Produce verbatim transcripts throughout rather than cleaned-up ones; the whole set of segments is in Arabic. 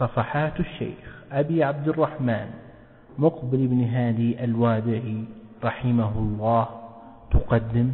صفحات الشيخ أبي عبد الرحمن مقبل بن هادي الوادعي رحمه الله تقدم.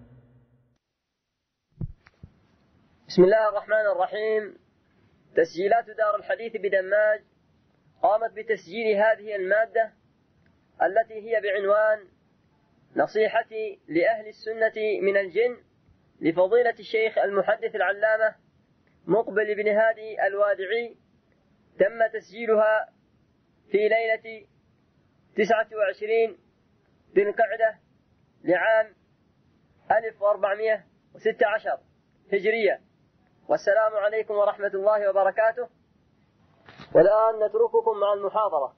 بسم الله الرحمن الرحيم. تسجيلات دار الحديث بدماج قامت بتسجيل هذه المادة التي هي بعنوان نصيحتي لأهل السنة من الجن لفضيلة الشيخ المحدث العلامة مقبل بن هادي الوادعي. تم تسجيلها في ليلة تسعة وعشرين ذي القعدة لعام ألف وأربعمائة وستة عشر هجرية. والسلام عليكم ورحمة الله وبركاته. والآن نترككم مع المحاضرة.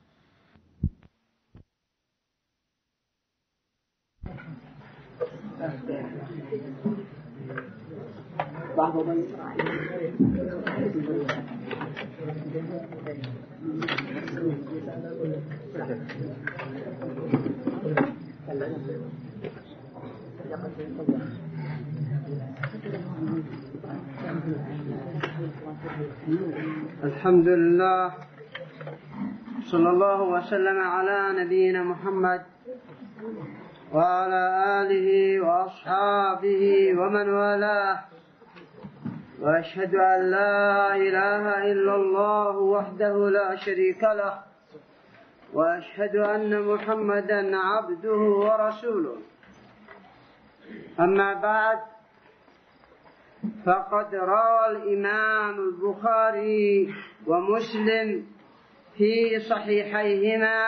الحمد لله، صلى الله وسلم على نبينا محمد وعلى آله وأصحابه ومن والاه، وأشهد أن لا إله إلا الله وحده لا شريك له، وأشهد أن محمدا عبده ورسوله. أما بعد، فقد روى الإمام البخاري ومسلم في صحيحيهما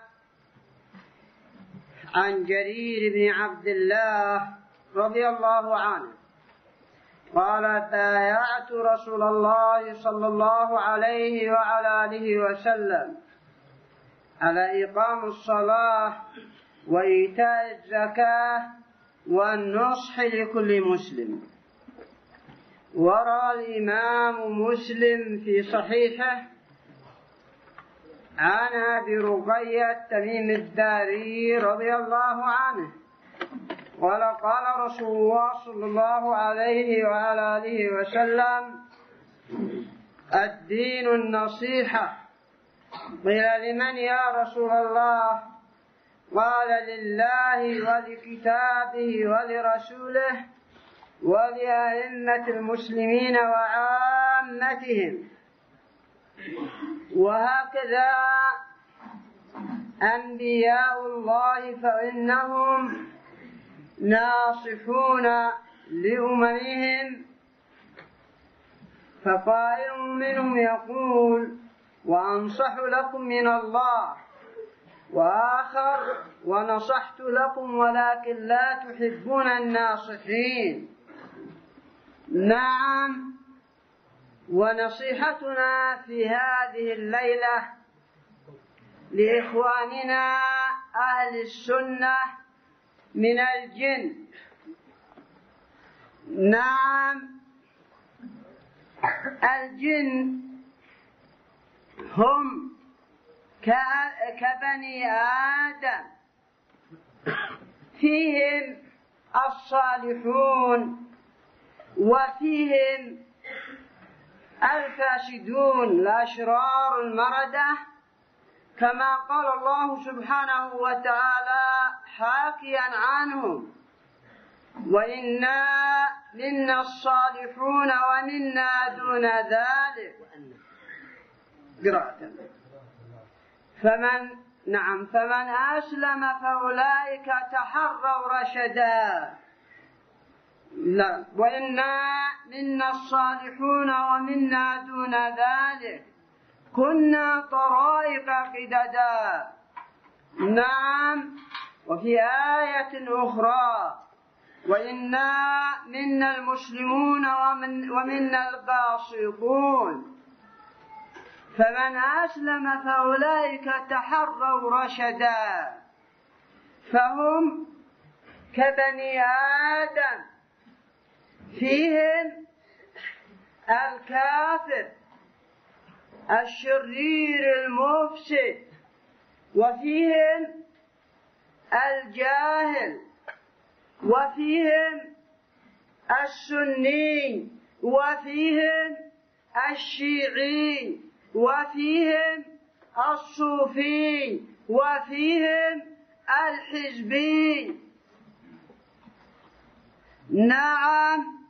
عن جرير بن عبد الله رضي الله عنه قال: بايعت رسول الله صلى الله عليه وعلى آله وسلم على إقام الصلاة وإيتاء الزكاة والنصح لكل مسلم. وروى الإمام مسلم في صحيحه عن أبي رقية تميم الداري رضي الله عنه قال: قال رسول الله صلى الله عليه وعلى آله وسلم: الدين النصيحة. قيل: لمن يا رسول الله؟ قال: لله ولكتابه ولرسوله ولأئمة المسلمين وعامتهم. وهكذا أنبياء الله فإنهم ناصحون لأممهم. فقائل منهم يقول: وأنصح لكم من الله، وآخر: ونصحت لكم ولكن لا تحبون الناصحين. نعم، ونصيحتنا في هذه الليلة لإخواننا أهل السنة من الجن. نعم، الجن هم كبني آدم، فيهم الصالحون وفيهم الفاسدون الأشرار المردة، كما قال الله سبحانه وتعالى حاكيا عنهم: وإنا منا الصالحون ومنا دون ذلك. قراءة. فمن نعم فمن أسلم فأولئك تحروا رشدا. لا، وإنا منا الصالحون ومنا دون ذلك كنا طرائق قددا. نعم، وفي آية أخرى: وإنا منا المسلمون ومن ومنا القاسطون. فمن أسلم فأولئك تحروا رشدا، فهم كبني آدم، فيهم الكافر الشرير المفسد، وفيهم الجاهل، وفيهم السني، وفيهم الشيعي، وفيهم الصوفي وفيهم الحزبي. نعم.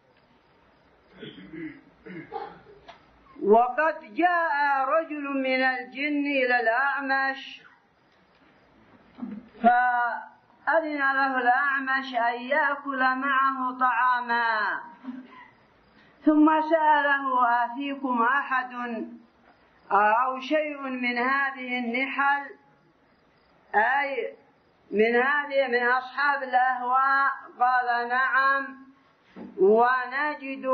وقد جاء رجل من الجن إلى الأعمش فأذن له الأعمش أن يأكل معه طعاما، ثم سأله: أفيكم أحد أو شيء من هذه النحل، أي من هذه من أصحاب الأهواء؟ قال: نعم، ونجد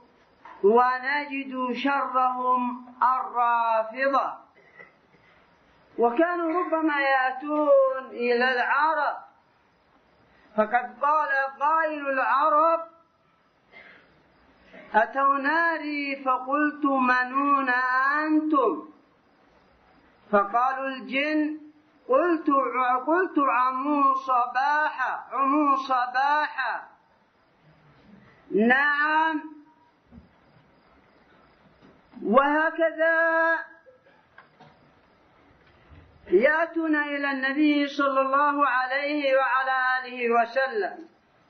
ونجد شرهم الرافضة. وكانوا ربما يأتون إلى العرب، فقد قال قائل العرب: أتوناري فقلت منون أنتم؟ فقالوا الجن: قلت قلت عمو صباحا عمو صباحا. نعم. وهكذا يأتون إلى النبي صلى الله عليه وعلى آله وسلم.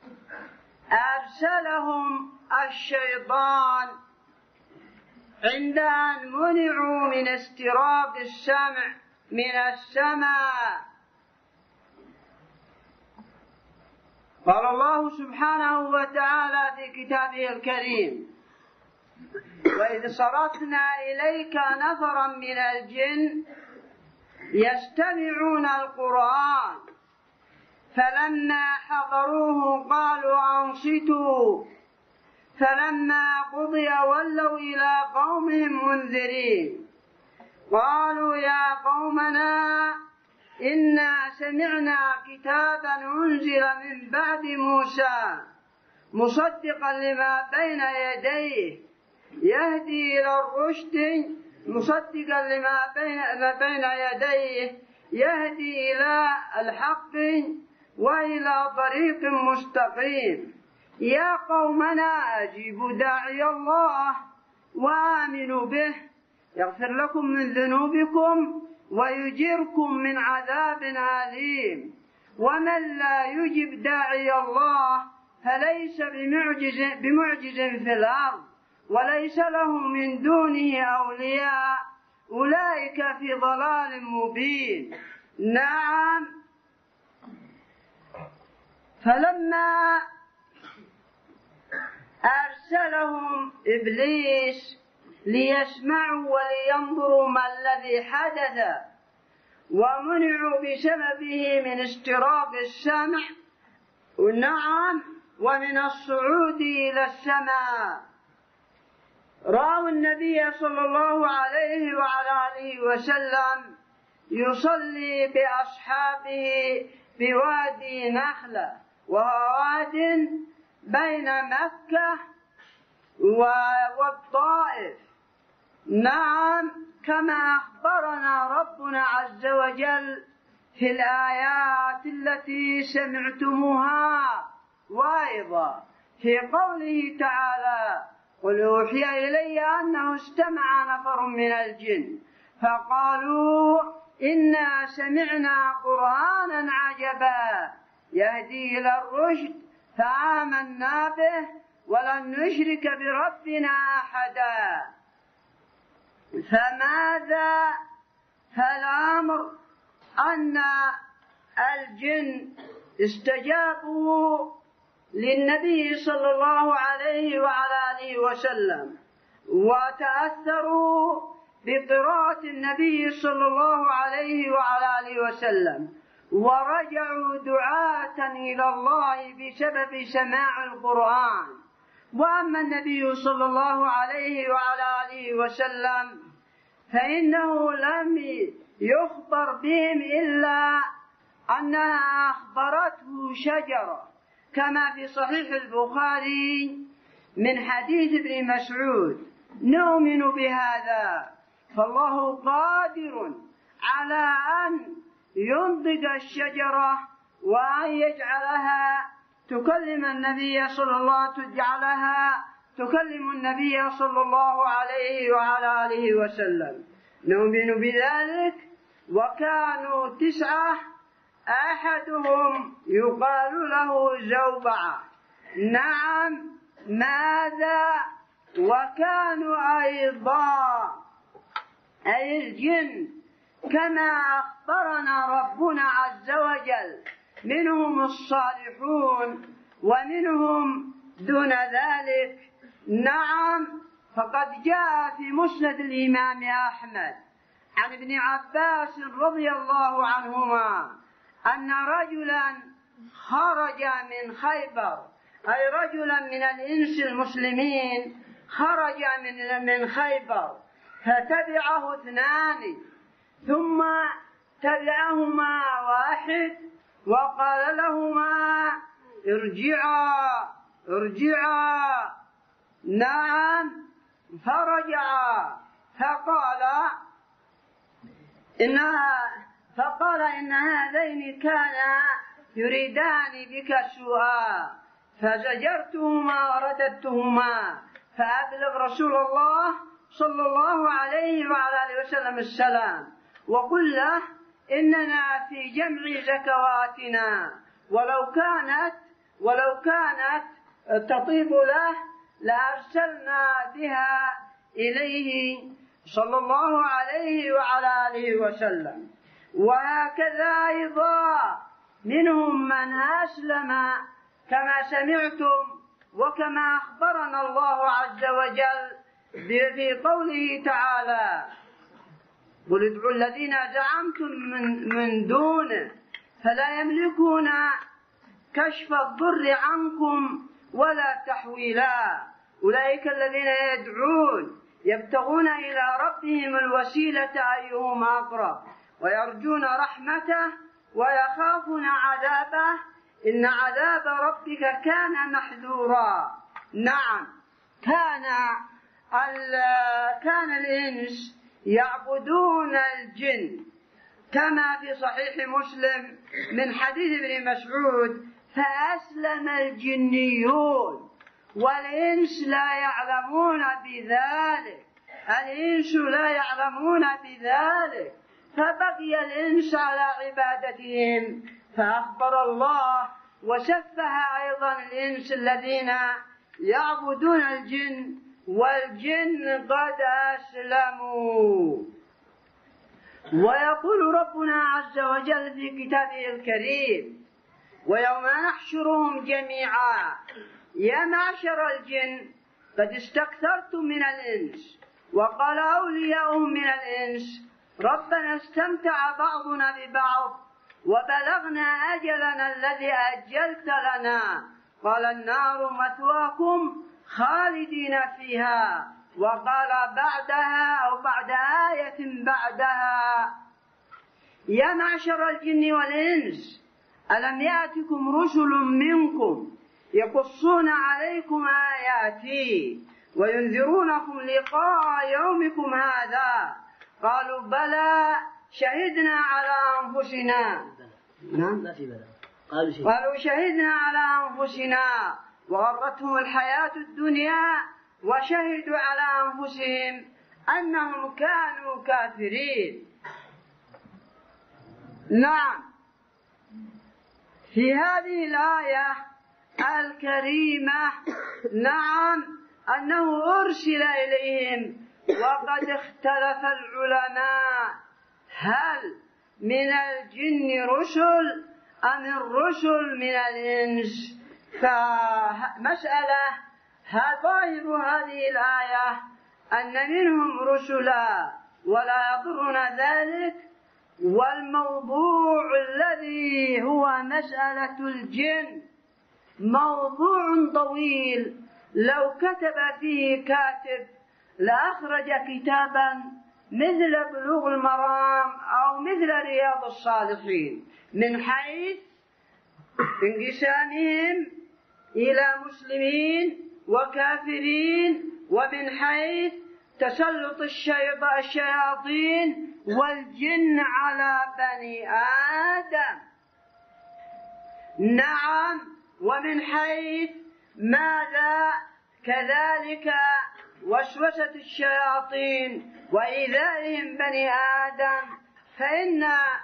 أرسلهم الشيطان عند أن منعوا من استراق السمع من السماء. قال الله سبحانه وتعالى في كتابه الكريم: وإذ صرفنا إليك نفرا من الجن يستمعون القرآن فلما حضروه قالوا أنصتوا فلما قضي ولوا إلى قومهم منذرين قالوا يا قومنا إنا سمعنا كتابا أنزل من بعد موسى مصدقا لما بين يديه يهدي إلى الرشد مصدقا لما بين, بين يديه يهدي إلى الحق وإلى طريق مستقيم. يا قومنا أجيبوا داعي الله وآمنوا به يغفر لكم من ذنوبكم ويجيركم من عذاب أليم. ومن لا يجب داعي الله فليس بمعجز, بمعجز في الأرض وليس له من دونه أولياء أولئك في ضلال مبين. نعم. فلما أرسلهم إبليس ليسمعوا ولينظروا ما الذي حدث ومنعوا بسببه من استراق السمع نعم ومن الصعود إلى السماء، رأوا النبي صلى الله عليه وعلى آله وسلم يصلي بأصحابه بوادي نخلة وهو واد بين مكة والطائف. نعم. كما أخبرنا ربنا عز وجل في الآيات التي سمعتموها، وأيضا في قوله تعالى: قل أوحي إلي أنه استمع نفر من الجن فقالوا إنا سمعنا قرآنا عجبا يهدي إلى الرشد فآمنا به ولن نشرك بربنا أحدا. فماذا؟ فالأمر أن الجن استجابوا للنبي صلى الله عليه وعلى آله وسلم وتأثروا بقراءة النبي صلى الله عليه وعلى آله وسلم ورجعوا دعاة إلى الله بسبب سماع القرآن. وأما النبي صلى الله عليه وعلى آله وسلم فإنه لم يخبر بهم إلا أنها أخبرته شجرة كما في صحيح البخاري من حديث ابن مسعود. نؤمن بهذا، فالله قادر على أن ينطق الشجرة وأن يجعلها تكلم النبي صلى الله عليه وسلم تجعلها تكلم النبي صلى الله عليه وعلى آله وسلم، نؤمن بذلك. وكانوا تسعة، أحدهم يقال له زوبعة. نعم، ماذا؟ وكانوا أيضا أي الجن كما أخبرنا ربنا عز وجل، منهم الصالحون ومنهم دون ذلك. نعم، فقد جاء في مسند الإمام أحمد عن ابن عباس رضي الله عنهما أن رجلا خرج من خيبر، أي رجلا من الإنس المسلمين خرج من من خيبر، فتبعه اثنان، ثم تبعهما واحد وقال لهما ارجعا ارجعا. نعم، فرجعا فقال إنها فقال إن هذين كانا يريدان بك سوءا، فزجرتهما ورددتهما، فأبلغ رسول الله صلى الله عليه وعلى آله وسلم السلام، وقل له إننا في جمع زكواتنا، ولو كانت ولو كانت تطيب له لأرسلنا بها إليه صلى الله عليه وعلى آله وسلم. وهكذا أيضا منهم من أسلم كما سمعتم، وكما أخبرنا الله عز وجل في قوله تعالى: قل ادعوا الذين زعمتم من, من دونه فلا يملكون كشف الضر عنكم ولا تحويلا، أولئك الذين يدعون يبتغون إلى ربهم الوسيلة أيهم أقرب ويرجون رحمته ويخافون عذابه، إن عذاب ربك كان محذورا. نعم، كان كان الإنس يعبدون الجن كما في صحيح مسلم من حديث ابن مسعود: فأسلم الجنيون والإنس لا يعلمون بذلك، الإنس لا يعلمون بذلك، فبقي الإنس على عبادتهم، فأخبر الله وسفه أيضا الإنس الذين يعبدون الجن، والجن قد أسلموا. ويقول ربنا عز وجل في كتابه الكريم: ويوم نحشرهم جميعا يا معشر الجن قد استكثرتم من الإنس، وقال أولياؤهم من الإنس: ربنا استمتع بعضنا ببعض وبلغنا أجلنا الذي أجلت لنا، قال النار مثواكم خالدين فيها. وقال بعدها أو بعد آية بعدها: يا معشر الجن والإنس ألم يأتكم رسل منكم يقصون عليكم آياتي وينذرونكم لقاء يومكم هذا، قالوا بلى شهدنا على أنفسنا. نعم، قالوا شهدنا على أنفسنا وغرتهم الحياة الدنيا وشهدوا على أنفسهم أنهم كانوا كافرين. نعم، في هذه الآية الكريمة نعم أنه أرسل إليهم، وقد اختلف العلماء هل من الجن رسل أم الرسل من الإنس. فمسألة ظاهر هذه الآية أن منهم رسلا ولا يضرنا ذلك، والموضوع الذي هو مسألة الجن موضوع طويل، لو كتب فيه كاتب لأخرج كتابا مثل بلوغ المرام أو مثل رياض الصالحين، من حيث انقسامهم إلى مسلمين وكافرين، ومن حيث تسلط الشياطين والجن على بني آدم. نعم، ومن حيث ماذا كذلك وسوسة الشياطين وإيذائهم بني آدم، فإن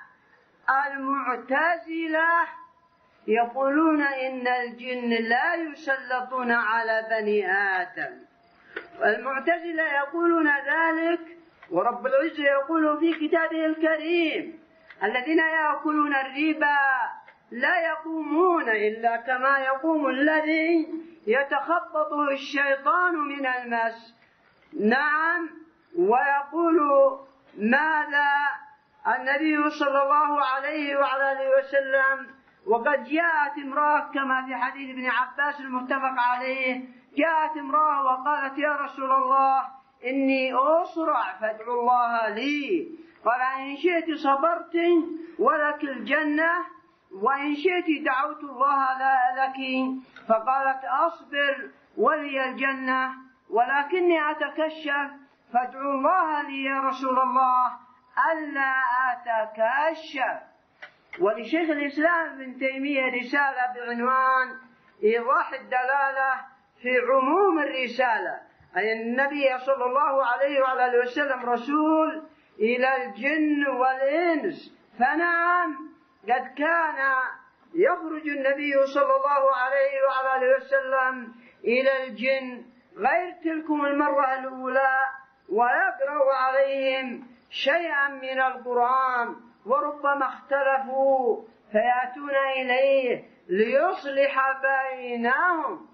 المعتزلة يقولون إن الجن لا يسلطون على بني آدم، المعتزلة يقولون ذلك، ورب العزة يقول في كتابه الكريم: الذين يأكلون الربا لا يقومون إلا كما يقوم الذي يتخبطه الشيطان من المس. نعم. ويقول ماذا النبي صلى الله عليه وعلى آله وسلم: وقد جاءت امرأة كما في حديث ابن عباس المتفق عليه، جاءت امرأة وقالت: يا رسول الله إني أصرع فادعو الله لي، قال: إن شئت صبرت ولك الجنة، وإن شئت دعوت الله لا لك. فقالت: أصبر ولي الجنة، ولكني أتكشف، فادعو الله لي يا رسول الله ألا أتكشف. ولشيخ الإسلام ابن تيمية رسالة بعنوان إيضاح الدلالة في عموم الرسالة، أي النبي صلى الله عليه وعلى آله وسلم رسول إلى الجن والإنس. فنعم، قد كان يخرج النبي صلى الله عليه وعلى آله وسلم إلى الجن غير تلكم المرة الأولى ويقرأ عليهم شيئا من القرآن، وربما اختلفوا فيأتون إليه ليصلح بينهم.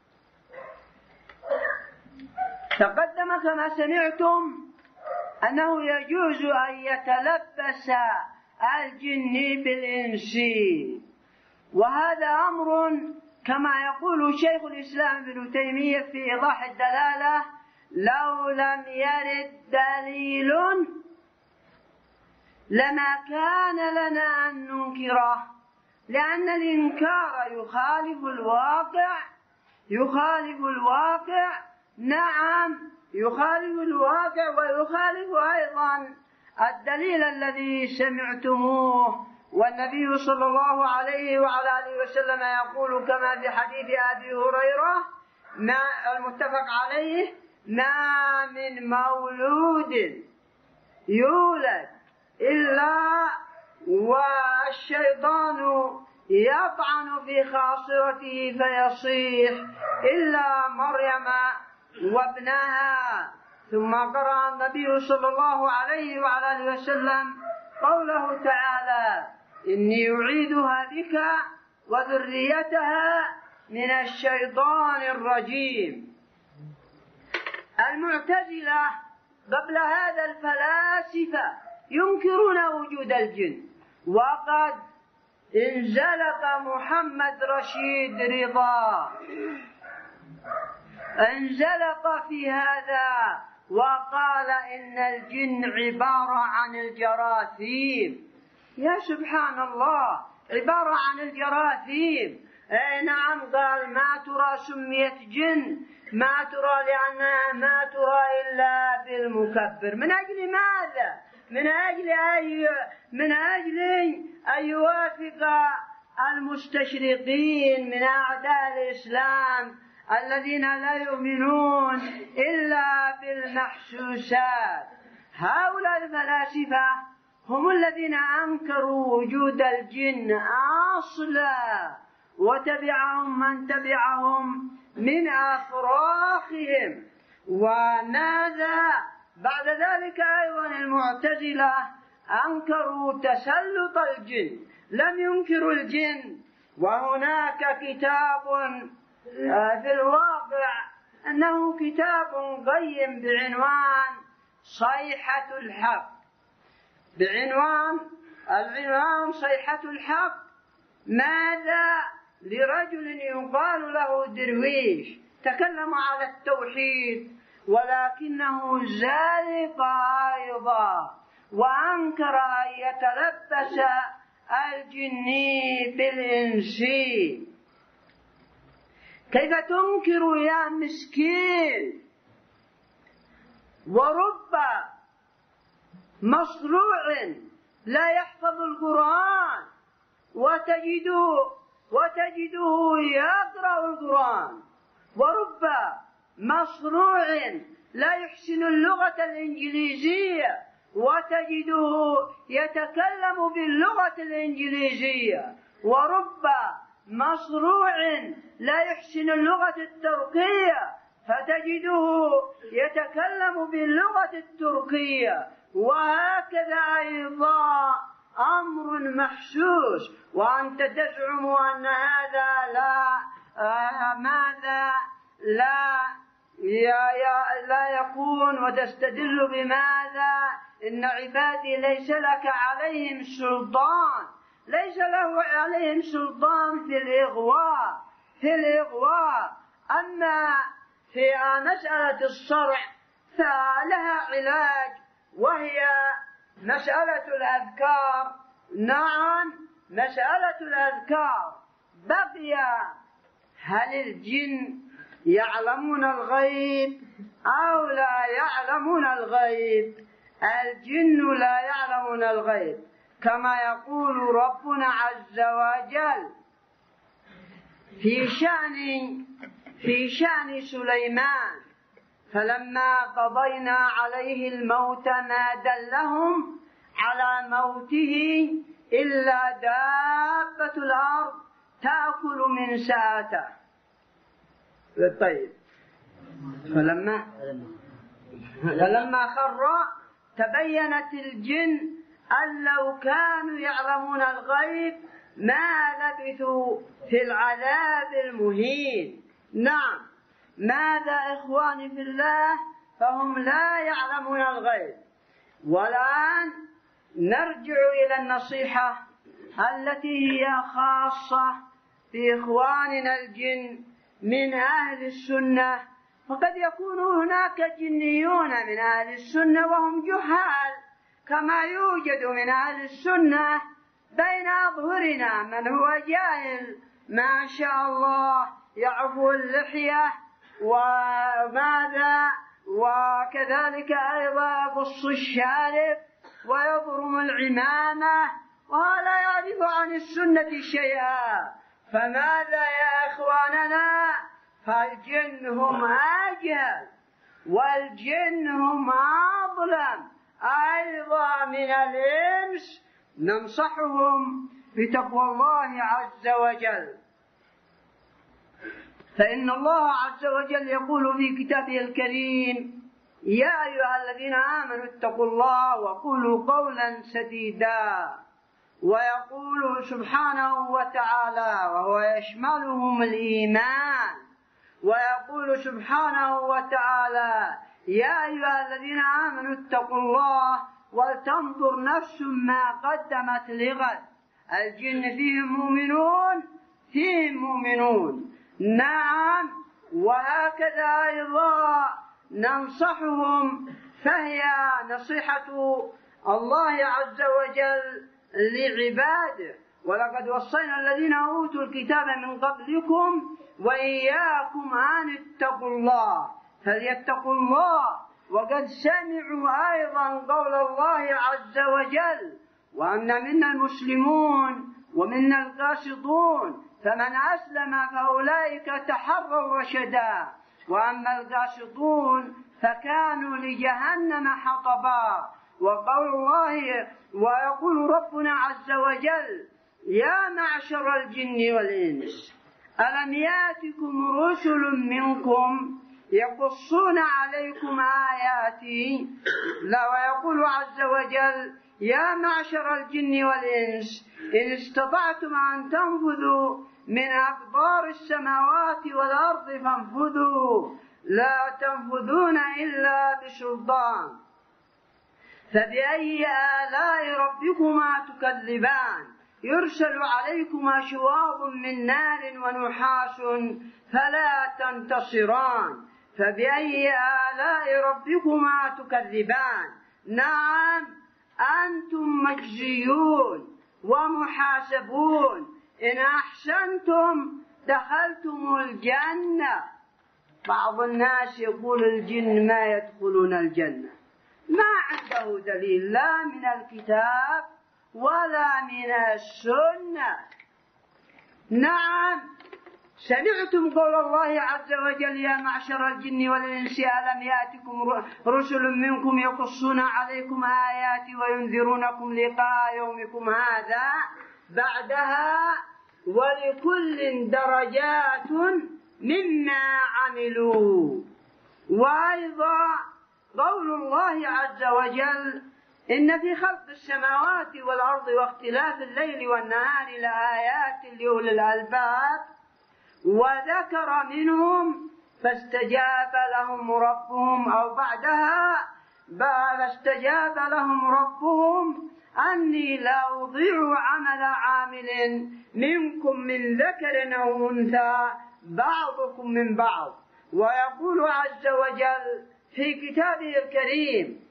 تقدم كما سمعتم أنه يجوز أن يتلبس الجن بالإنس، وهذا أمر كما يقول شيخ الإسلام ابن تيمية في إيضاح الدلالة: لو لم يرد دليل لما كان لنا أن ننكره، لأن الإنكار يخالف الواقع، يخالف الواقع نعم يخالف الواقع، ويخالف أيضا الدليل الذي سمعتموه. والنبي صلى الله عليه وعلى آله وسلم يقول كما في حديث أبي هريرة ما المتفق عليه: ما من مولود يولد إلا والشيطان يطعن في خاصرته فيصيح إلا مريم وابنها. ثم قرأ النبي صلى الله عليه وعلى آله وسلم قوله تعالى: إني أعيذها بك وذريتها من الشيطان الرجيم. المعتزلة قبل هذا الفلاسفة ينكرون وجود الجن، وقد انزلق محمد رشيد رضا انزلق في هذا وقال إن الجن عبارة عن الجراثيم. يا سبحان الله، عبارة عن الجراثيم. اي نعم، قال: ما ترى سميت جن، ما ترى لأنها ما ترى إلا بالمكبر. من أجل ماذا؟ من أجل أي من أجل أن يوافق المستشرقين من أعداء الإسلام الذين لا يؤمنون إلا بالمحسوسات. هؤلاء الفلاسفة هم الذين أنكروا وجود الجن أصلا، وتبعهم من تبعهم من أفراخهم. وماذا بعد ذلك أيضا المعتزلة أنكروا تسلط الجن، لم ينكروا الجن. وهناك كتاب في الواقع أنه كتاب قيم بعنوان صيحة الحق، بعنوان العنوان صيحة الحق. ماذا؟ لرجل يقال له درويش تكلم على التوحيد ولكنه زالق أيضا، وأنكر أن يتلبس الجني بالإنسي. كيف تنكر يا مسكين؟ ورب مصروع لا يحفظ القرآن وتجده وتجده يقرأ القرآن، ورب مصروع لا يحسن اللغة الإنجليزية وتجده يتكلم باللغة الإنجليزية، ورب مصروع لا يحسن اللغة التركية فتجده يتكلم باللغة التركية، وهكذا أيضا أمر محسوس. وأنت تزعم أن هذا لا آه ماذا لا يا يا لا يكون، وتستدل بماذا؟ إن عبادي ليس لك عليهم سلطان، ليس له عليهم سلطان في الإغواء في الإغواء أما في مسألة الصرع فلها علاج، وهي مسألة الأذكار. نعم، مسألة الأذكار. بقي هل الجن يعلمون الغيب أو لا يعلمون الغيب؟ الجن لا يعلمون الغيب، كما يقول ربنا عز وجل في شأن في شأن سليمان: فلما قضينا عليه الموت ما دلهم على موته إلا دابة الأرض تأكل من ساءته. طيب، فلما فلما خر تبينت الجن أن لو كانوا يعلمون الغيب ما لبثوا في العذاب المهين. نعم، ماذا إخواني في الله؟ فهم لا يعلمون الغيب. والآن نرجع إلى النصيحة التي هي خاصة بإخواننا الجن من أهل السنة، وقد يكون هناك جنيون من أهل السنة وهم جهال، كما يوجد من أهل السنة بين أظهرنا من هو جاهل ما شاء الله يعفو اللحية وماذا وكذلك أيضا يقص الشارب ويضرم العمامة ولا يعرف عن السنة شيئا. فماذا يا إخواننا؟ فالجن هم أجهل والجن هم أظلم أيضا من الإنس. ننصحهم بتقوى الله عز وجل، فإن الله عز وجل يقول في كتابه الكريم: يا أيها الذين آمنوا اتقوا الله وقولوا قولا سديدا. ويقول سبحانه وتعالى وهو يشملهم الإيمان، ويقول سبحانه وتعالى: يا أيها الذين آمنوا اتقوا الله ولتنظر نفس ما قدمت لغد. الجن فيهم مؤمنون فيهم مؤمنون. نعم، وهكذا أيضا ننصحهم، فهي نصيحة الله عز وجل لعباده: ولقد وصينا الذين أوتوا الكتاب من قبلكم وإياكم أن اتقوا الله. فليتقوا الله، وقد سمعوا أيضا قول الله عز وجل: وأن منا المسلمون ومنا القاسطون فمن أسلم فأولئك تحروا رشدا، وأما القاسطون فكانوا لجهنم حطبا. وقول الله ويقول ربنا عز وجل: يا معشر الجن والإنس ألم يأتكم رسل منكم يقصون عليكم آياتي. لا، ويقول عز وجل: يا معشر الجن والإنس إن استطعتم أن تنفذوا من أقطار السماوات والأرض فانفذوا لا تنفذون إلا بسلطان. فبأي آلاء ربكما تكذبان؟ يرسل عليكما شواظ من نار ونحاس فلا تنتصران. فبأي آلاء ربكما تكذبان؟ نعم، أنتم مجزيون ومحاسبون. إن أحسنتم دخلتم الجنة. بعض الناس يقول الجن ما يدخلون الجنة، ما عنده دليل لا من الكتاب ولا من السنة. نعم، سمعتم قول الله عز وجل يا معشر الجن والإنس ألم يأتكم رسل منكم يقصون عليكم آياتي وينذرونكم لقاء يومكم هذا. بعدها ولكل درجات مما عملوا. وأيضا قول الله عز وجل إن في خلق السماوات والأرض واختلاف الليل والنهار لآيات لأولي الألباب. وذكر منهم فاستجاب لهم ربهم أو بعدها فاستجاب لهم ربهم أني لا أضيع عمل عامل منكم من ذكر أو أنثى بعضكم من بعض. ويقول عز وجل في كتابه الكريم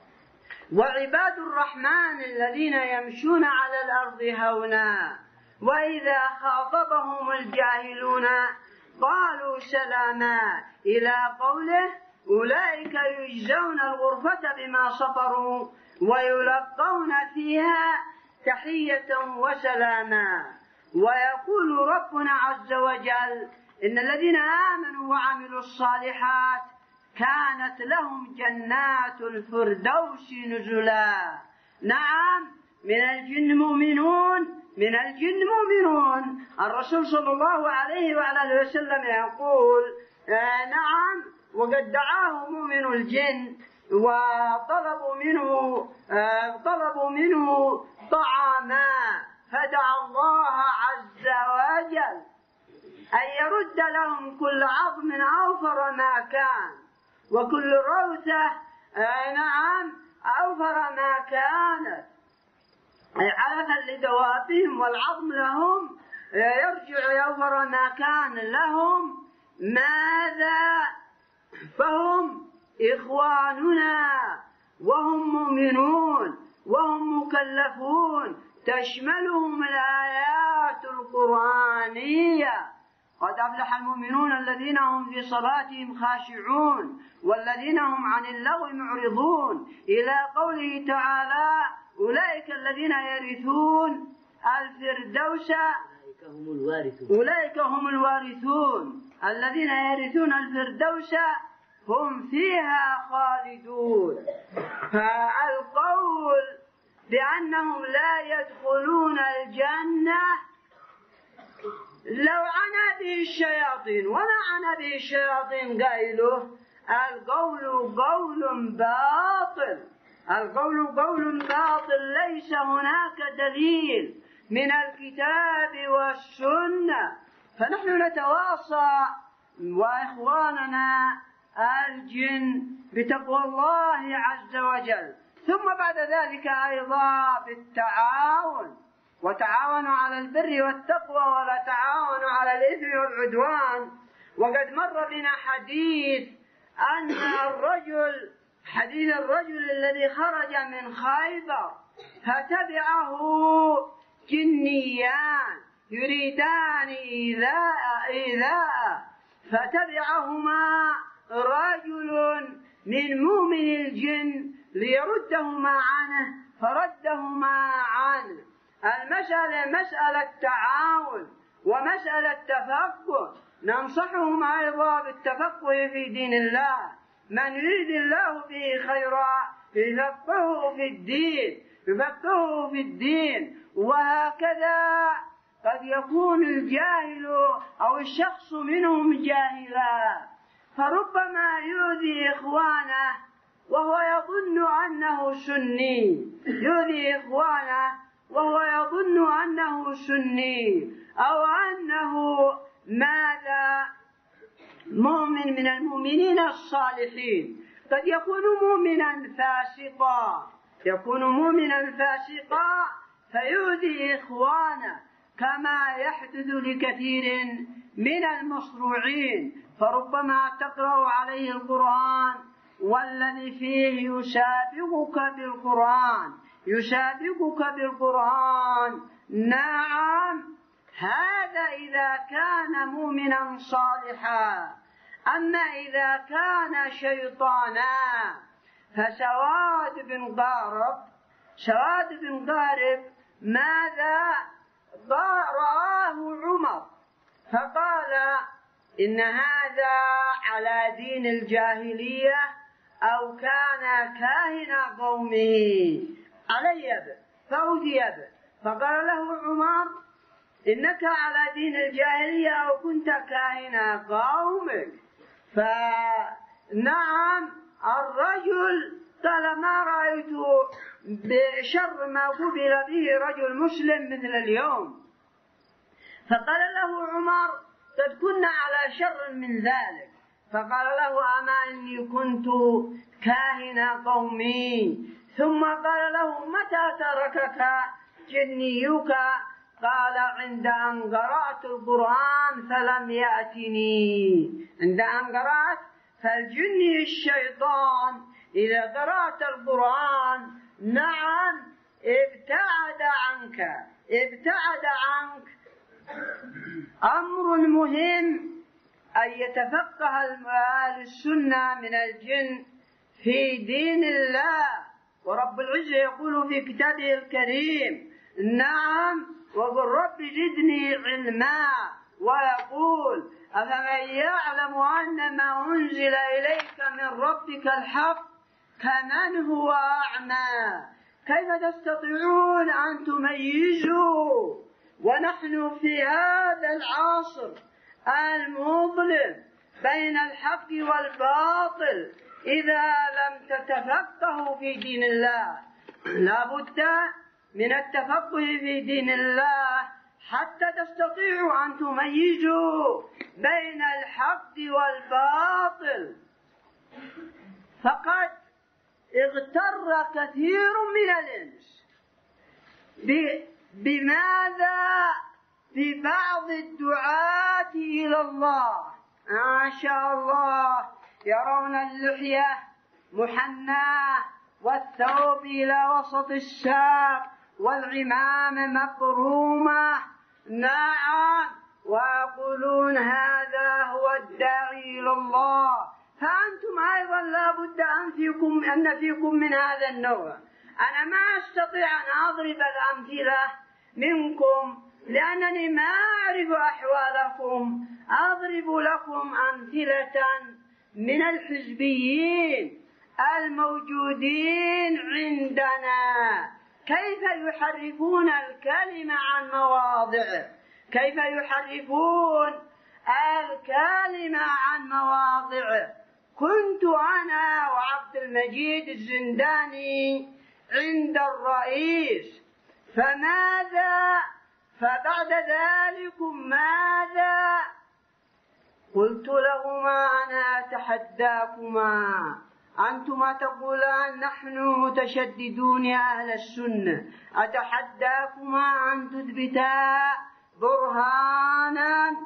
وعباد الرحمن الذين يمشون على الأرض هونا وإذا خاطبهم الجاهلون قالوا سلاما إلى قوله أولئك يجزون الغرفة بما صبروا ويلقون فيها تحية وسلاما. ويقول ربنا عز وجل إن الذين آمنوا وعملوا الصالحات كانت لهم جنات الفردوس نزلا. نعم من الجن مؤمنون من الجن مؤمنون. الرسول صلى الله عليه وعلى اله وسلم يقول آه نعم وقد دعاه مؤمن الجن وطلبوا منه آه طلبوا منه طعاما فدعا الله عز وجل أن يرد لهم كل عظم أوفر ما كان وكل روثة آه نعم أوفر ما كانت علفا لدوابهم والعظم لهم يرجع يوفر ما كان لهم. ماذا؟ فهم إخواننا وهم مؤمنون وهم مكلفون تشملهم الآيات القرآنية. قد أفلح المؤمنون الذين هم في صلاتهم خاشعون والذين هم عن اللغو معرضون إلى قوله تعالى أولئك الذين يرثون الفردوس أولئك هم الوارثون أولئك هم الوارثون الذين يرثون الفردوس هم فيها خالدون. فالقول بأنهم لا يدخلون الجنة لو عنا به الشياطين وما عنا به الشياطين قائله القول قول باطل. القول قول باطل ليس هناك دليل من الكتاب والسنة. فنحن نتواصى وإخواننا الجن بتقوى الله عز وجل. ثم بعد ذلك أيضا بالتعاون وتعاونوا على البر والتقوى ولا تعاونوا على الإثم والعدوان. وقد مر بنا حديث أن الرجل حديث الرجل الذي خرج من خيبر فتبعه جنيان يريدان إيذاء إيذاء فتبعهما رجل من مؤمن الجن ليردهما عنه فردهما عنه. المسألة مسألة تعاون ومسألة تفقه. ننصحهم أيضا بالتفقه في دين الله. من يريد الله به خيرا يفقهه في الدين يفقهه في الدين. وهكذا قد يكون الجاهل أو الشخص منهم جاهلا فربما يؤذي إخوانه وهو يظن أنه سني يؤذي إخوانه وهو يظن أنه سني أو أنه ماذا مؤمن من المؤمنين الصالحين. قد يكون مؤمنا فاسقا يكون مؤمنا فاسقا فيؤذي إخوانه كما يحدث لكثير من المصروعين. فربما تقرأ عليه القرآن والذي فيه يسابقك بالقرآن يسابقك بالقرآن. نعم هذا إذا كان مؤمنا صالحا. أما إذا كان شيطانا فسواد بن قارب سواد بن قارب ماذا رآه عمر فقال إن هذا على دين الجاهلية أو كان كاهن قومه علي به فأوتي به. فقال له عمر إنك على دين الجاهلية أو كنت كاهن قومك. فنعم الرجل قال ما رأيت بشر ما قبل به رجل مسلم مثل اليوم. فقال له عمر قد كنا على شر من ذلك. فقال له أما إني كنت كاهن قومي. ثم قال له متى تركك جنيك؟ قال عند أن قرأت القرآن فلم يأتني. عند أن قرأت فالجني الشيطان إذا قرأت القرآن نعم ابتعد عنك ابتعد عنك. أمر مهم أن يتفقه أهل السنة من الجن في دين الله. ورب العزة يقول في كتابه الكريم نعم وقل رب زدني علما. ويقول أفمن يعلم أن ما أنزل إليك من ربك الحق كمن هو أعمى كيف تستطيعون أن تميزوا ونحن في هذا العصر المظلم بين الحق والباطل إذا لم تتفقهوا في دين الله؟ لا بد من التفقه في دين الله حتى تستطيعوا أن تميزوا بين الحق والباطل. فقد اغتر كثير من الإنس بماذا؟ ببعض الدعاة إلى الله ما شاء الله يرون اللحية محناة والثوب إلى وسط الساق والعمامة مقرومة نعم ويقولون هذا هو الداعي إلى الله. فأنتم أيضا لا بد أن فيكم أن فيكم من هذا النوع. أنا ما أستطيع أن أضرب الأمثلة منكم لأنني ما أعرف أحوالكم. أضرب لكم أمثلة من الحزبيين الموجودين عندنا كيف يحرفون الكلمة عن مواضعه، كيف يحرفون الكلمة عن مواضعه. كنت أنا وعبد المجيد الزنداني عند الرئيس فماذا؟ فبعد ذلك ماذا؟ قلت لهما أنا أتحداكما أنتما تقولان نحن متشددون يا أهل السنة أتحداكما أن تثبتا برهانا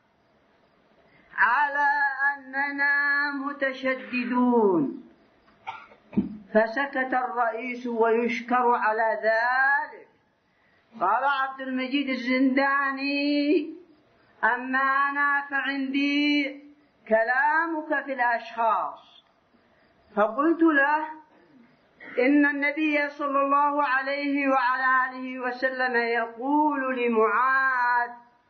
على أننا متشددون. فسكت الرئيس ويشكر على ذلك. قال عبد المجيد الزنداني أما أنا فعندي كلامك في الأشخاص. فقلت له إن النبي صلى الله عليه وعلى آله وسلم يقول لمعاذ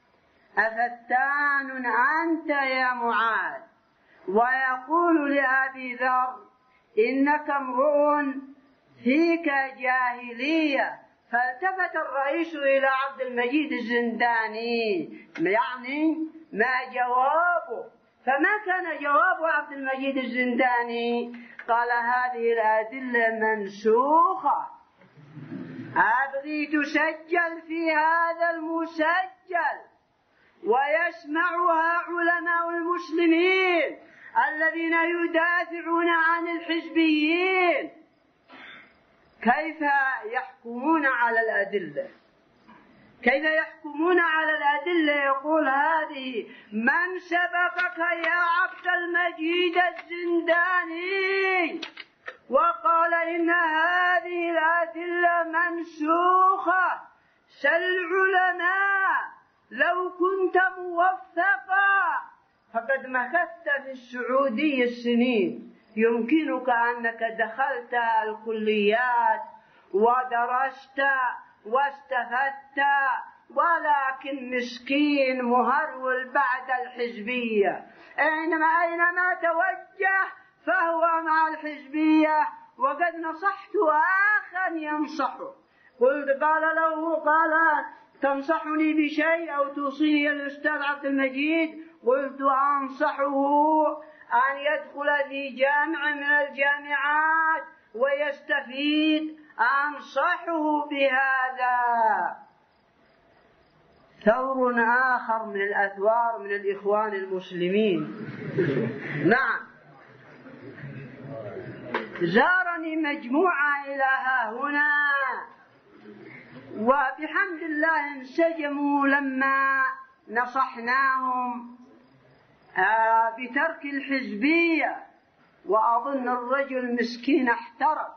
أفتان أنت يا معاذ، ويقول لأبي ذر إنك امرؤ فيك جاهلية. فالتفت الرئيس إلى عبد المجيد الزنداني يعني ما جوابه؟ فما كان جواب عبد المجيد الزنداني؟ قال هذه الأدلة منسوخة أبغي تسجل في هذا المسجل ويسمعها علماء المسلمين الذين يدافعون عن الحزبيين كيف يحكمون على الأدلة، كيف يحكمون على الأدلة. يقول هذه من سبقك يا عبد المجيد الزنداني وقال إن هذه الأدلة منسوخة. سل العلماء لو كنت موفقا فقد مكثت في السعودية السنين، يمكنك أنك دخلت الكليات ودرست واستفدت ولكن مسكين مهرول بعد الحزبية، أينما أينما توجه فهو مع الحزبية. وقد نصحت آخا ينصحه، قلت قال له قال تنصحني بشيء أو توصيني الأستاذ عبد المجيد؟ قلت أنصحه أن يدخل في جامع من الجامعات ويستفيد، أنصحه بهذا. ثور آخر من الأثوار من الإخوان المسلمين نعم زارني مجموعة إلى ها هنا، وبحمد الله انسجموا لما نصحناهم بترك الحزبية، وأظن الرجل مسكين احترق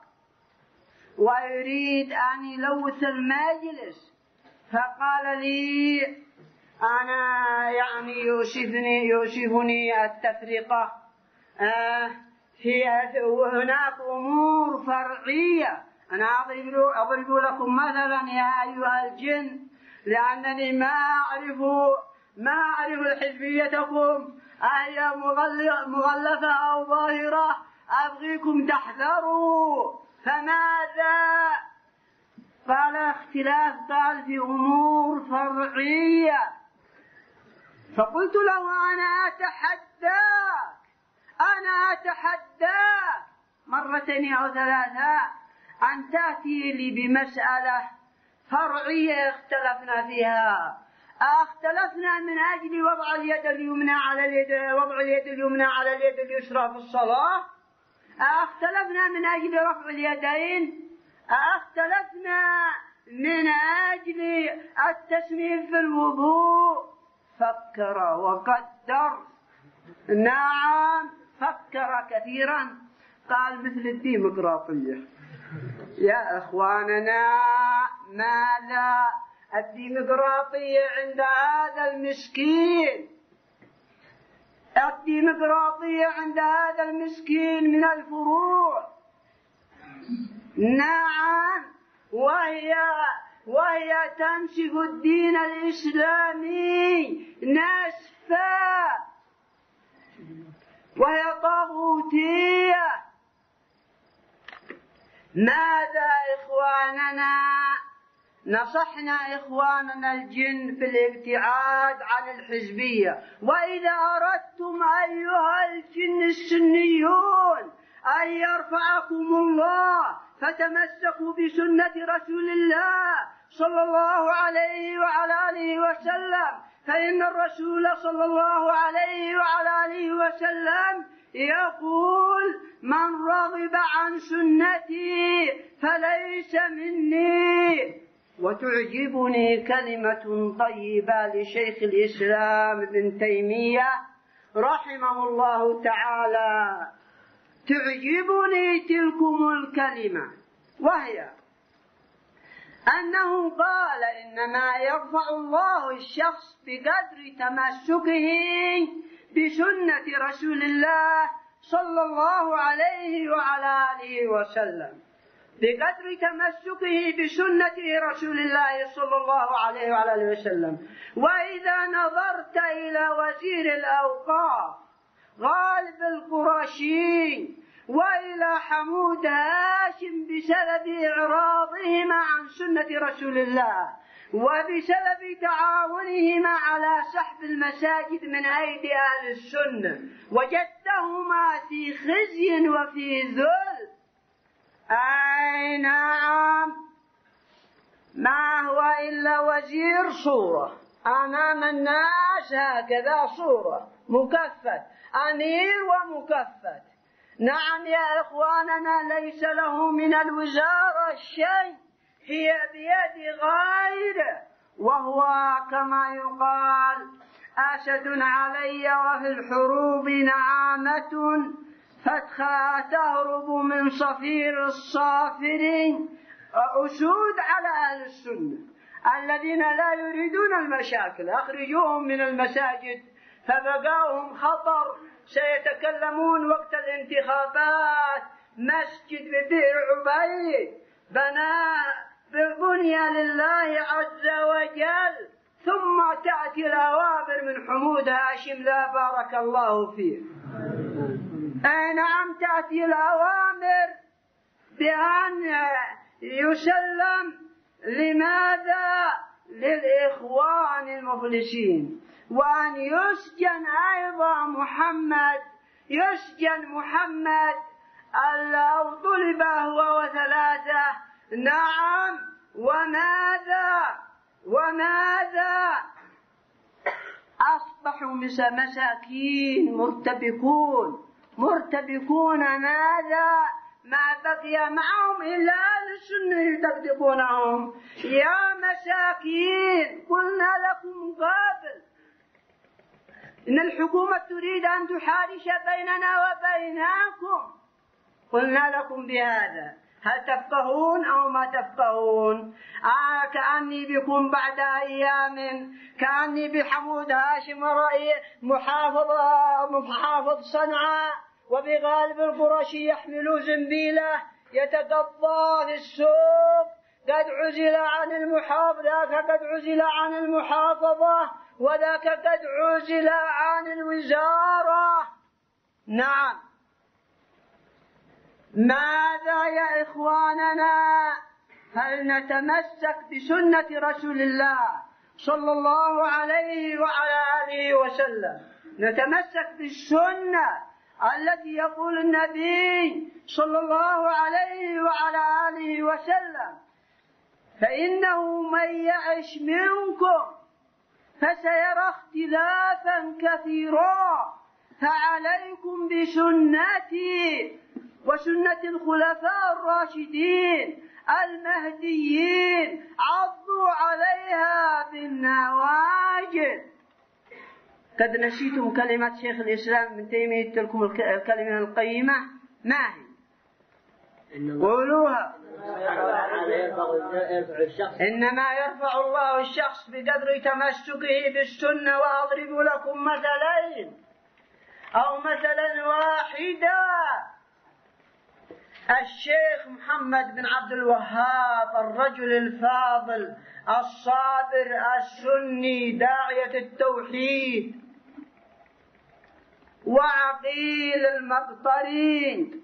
ويريد أن يلوث المجلس، فقال لي أنا يعني يوشفني يوشفني التفرقة آه في هناك أمور فرعية. أنا أضرب لكم مثلا يا أيها الجن، لأنني ما أعرف ما أعرف حزبيتكم أهي مغلفة أو ظاهرة، أبغيكم تحذروا. فماذا؟ قال اختلاف قال في أمور فرعية. فقلت له أنا أتحداك أنا أتحداك مرتين أو ثلاثة أن تأتي لي بمسألة فرعية اختلفنا فيها، اختلفنا من أجل وضع اليد اليمنى على اليد وضع اليد اليمنى على اليد اليسرى في الصلاة، اختلفنا من أجل رفع اليدين، اختلفنا من أجل التسميم في الوضوء. فكر وقدر، نعم فكر كثيرا، قال مثل الديمقراطية. يا إخواننا ماذا الديمقراطية عند هذا المسكين؟ الديمقراطية عند هذا المسكين من الفروع، نعم، وهي وهي تنسف الدين الإسلامي نسفا، وهي طاغوتية. ماذا إخواننا؟ نصحنا إخواننا الجن في الابتعاد عن الحزبية. وإذا أردتم أيها الجن السنيون أن يرفعكم الله فتمسكوا بسنة رسول الله صلى الله عليه وعلى آله وسلم، فإن الرسول صلى الله عليه وعلى آله وسلم يقول من رغب عن سنتي فليس مني. وتعجبني كلمة طيبة لشيخ الإسلام ابن تيمية رحمه الله تعالى، تعجبني تلكم الكلمة، وهي أنه قال إنما يرفع الله الشخص بقدر تمسكه بسنة رسول الله صلى الله عليه وعلى آله وسلم، بقدر تمسكه بسنة رسول الله صلى الله عليه وعلى آله وسلم. وإذا نظرت إلى وزير الأوقاف غالب القرشي وإلى حمود هاشم بسبب إعراضهما عن سنة رسول الله وبسبب تعاونهما على سحب المساجد من أيدي أهل السنة، وجدتهما في خزي وفي ذل. أي نعم، ما هو إلا وزير صورة أمام الناس، هكذا صورة مكفت، أمير ومكفت. نعم يا إخواننا، ليس له من الوزارة شيء، هي بيد غيره، وهو كما يقال أسد علي وفي الحروب نعامة فتهرب من صفير الصافرين. أسود على أهل السنة الذين لا يريدون المشاكل، أخرجوهم من المساجد فبقاهم خطر، سيتكلمون وقت الانتخابات. مسجد ببئر عبيد بنى بني لله عز وجل، ثم تأتي الأوامر من حمود هاشم لا بارك الله فيه. أي نعم، تأتي الأوامر بأن يسلم لماذا؟ للإخوان المفلسين، وأن يسجن أيضا محمد، يسجن محمد أو طلب هو وثلاثة. نعم، وماذا وماذا أصبحوا مساكين مرتبكون مرتبكون ماذا؟ ما بقي معهم إلا أهل السنة يدقدقونهم. يا مساكين، قلنا لكم قبل إن الحكومة تريد أن تحارش بيننا وبينكم، قلنا لكم بهذا، هل تفقهون أو ما تفقهون؟ آه كأني بكم بعد أيام، كأني بحمود هاشم رأي محافظ محافظ صنعاء وبغالب القرشي يحمل زنبيله يتقضى في السوق، قد عزل عن المحافظة، ذاك قد عزل عن المحافظة، وذاك قد عزل عن الوزارة. نعم، ماذا يا إخواننا؟ هل نتمسك بسنة رسول الله صلى الله عليه وعلى آله وسلم؟ نتمسك بالسنة التي يقول النبي صلى الله عليه وعلى آله وسلم: فإنه من يعش منكم فسيرى اختلافا كثيرا، فعليكم بسنتي وسنة الخلفاء الراشدين المهديين، عضوا عليها بالنواجذ. قد نسيتم كلمة شيخ الإسلام ابن تيمية، تلكم الكلمة القيمة، ما هي؟ قولوها. إنما يرفع الله الشخص بقدر تمسكه بالسنة. وأضرب لكم مثلين أو مثلا واحدا. الشيخ محمد بن عبد الوهاب، الرجل الفاضل الصابر السني داعية التوحيد وعقيل المقطري،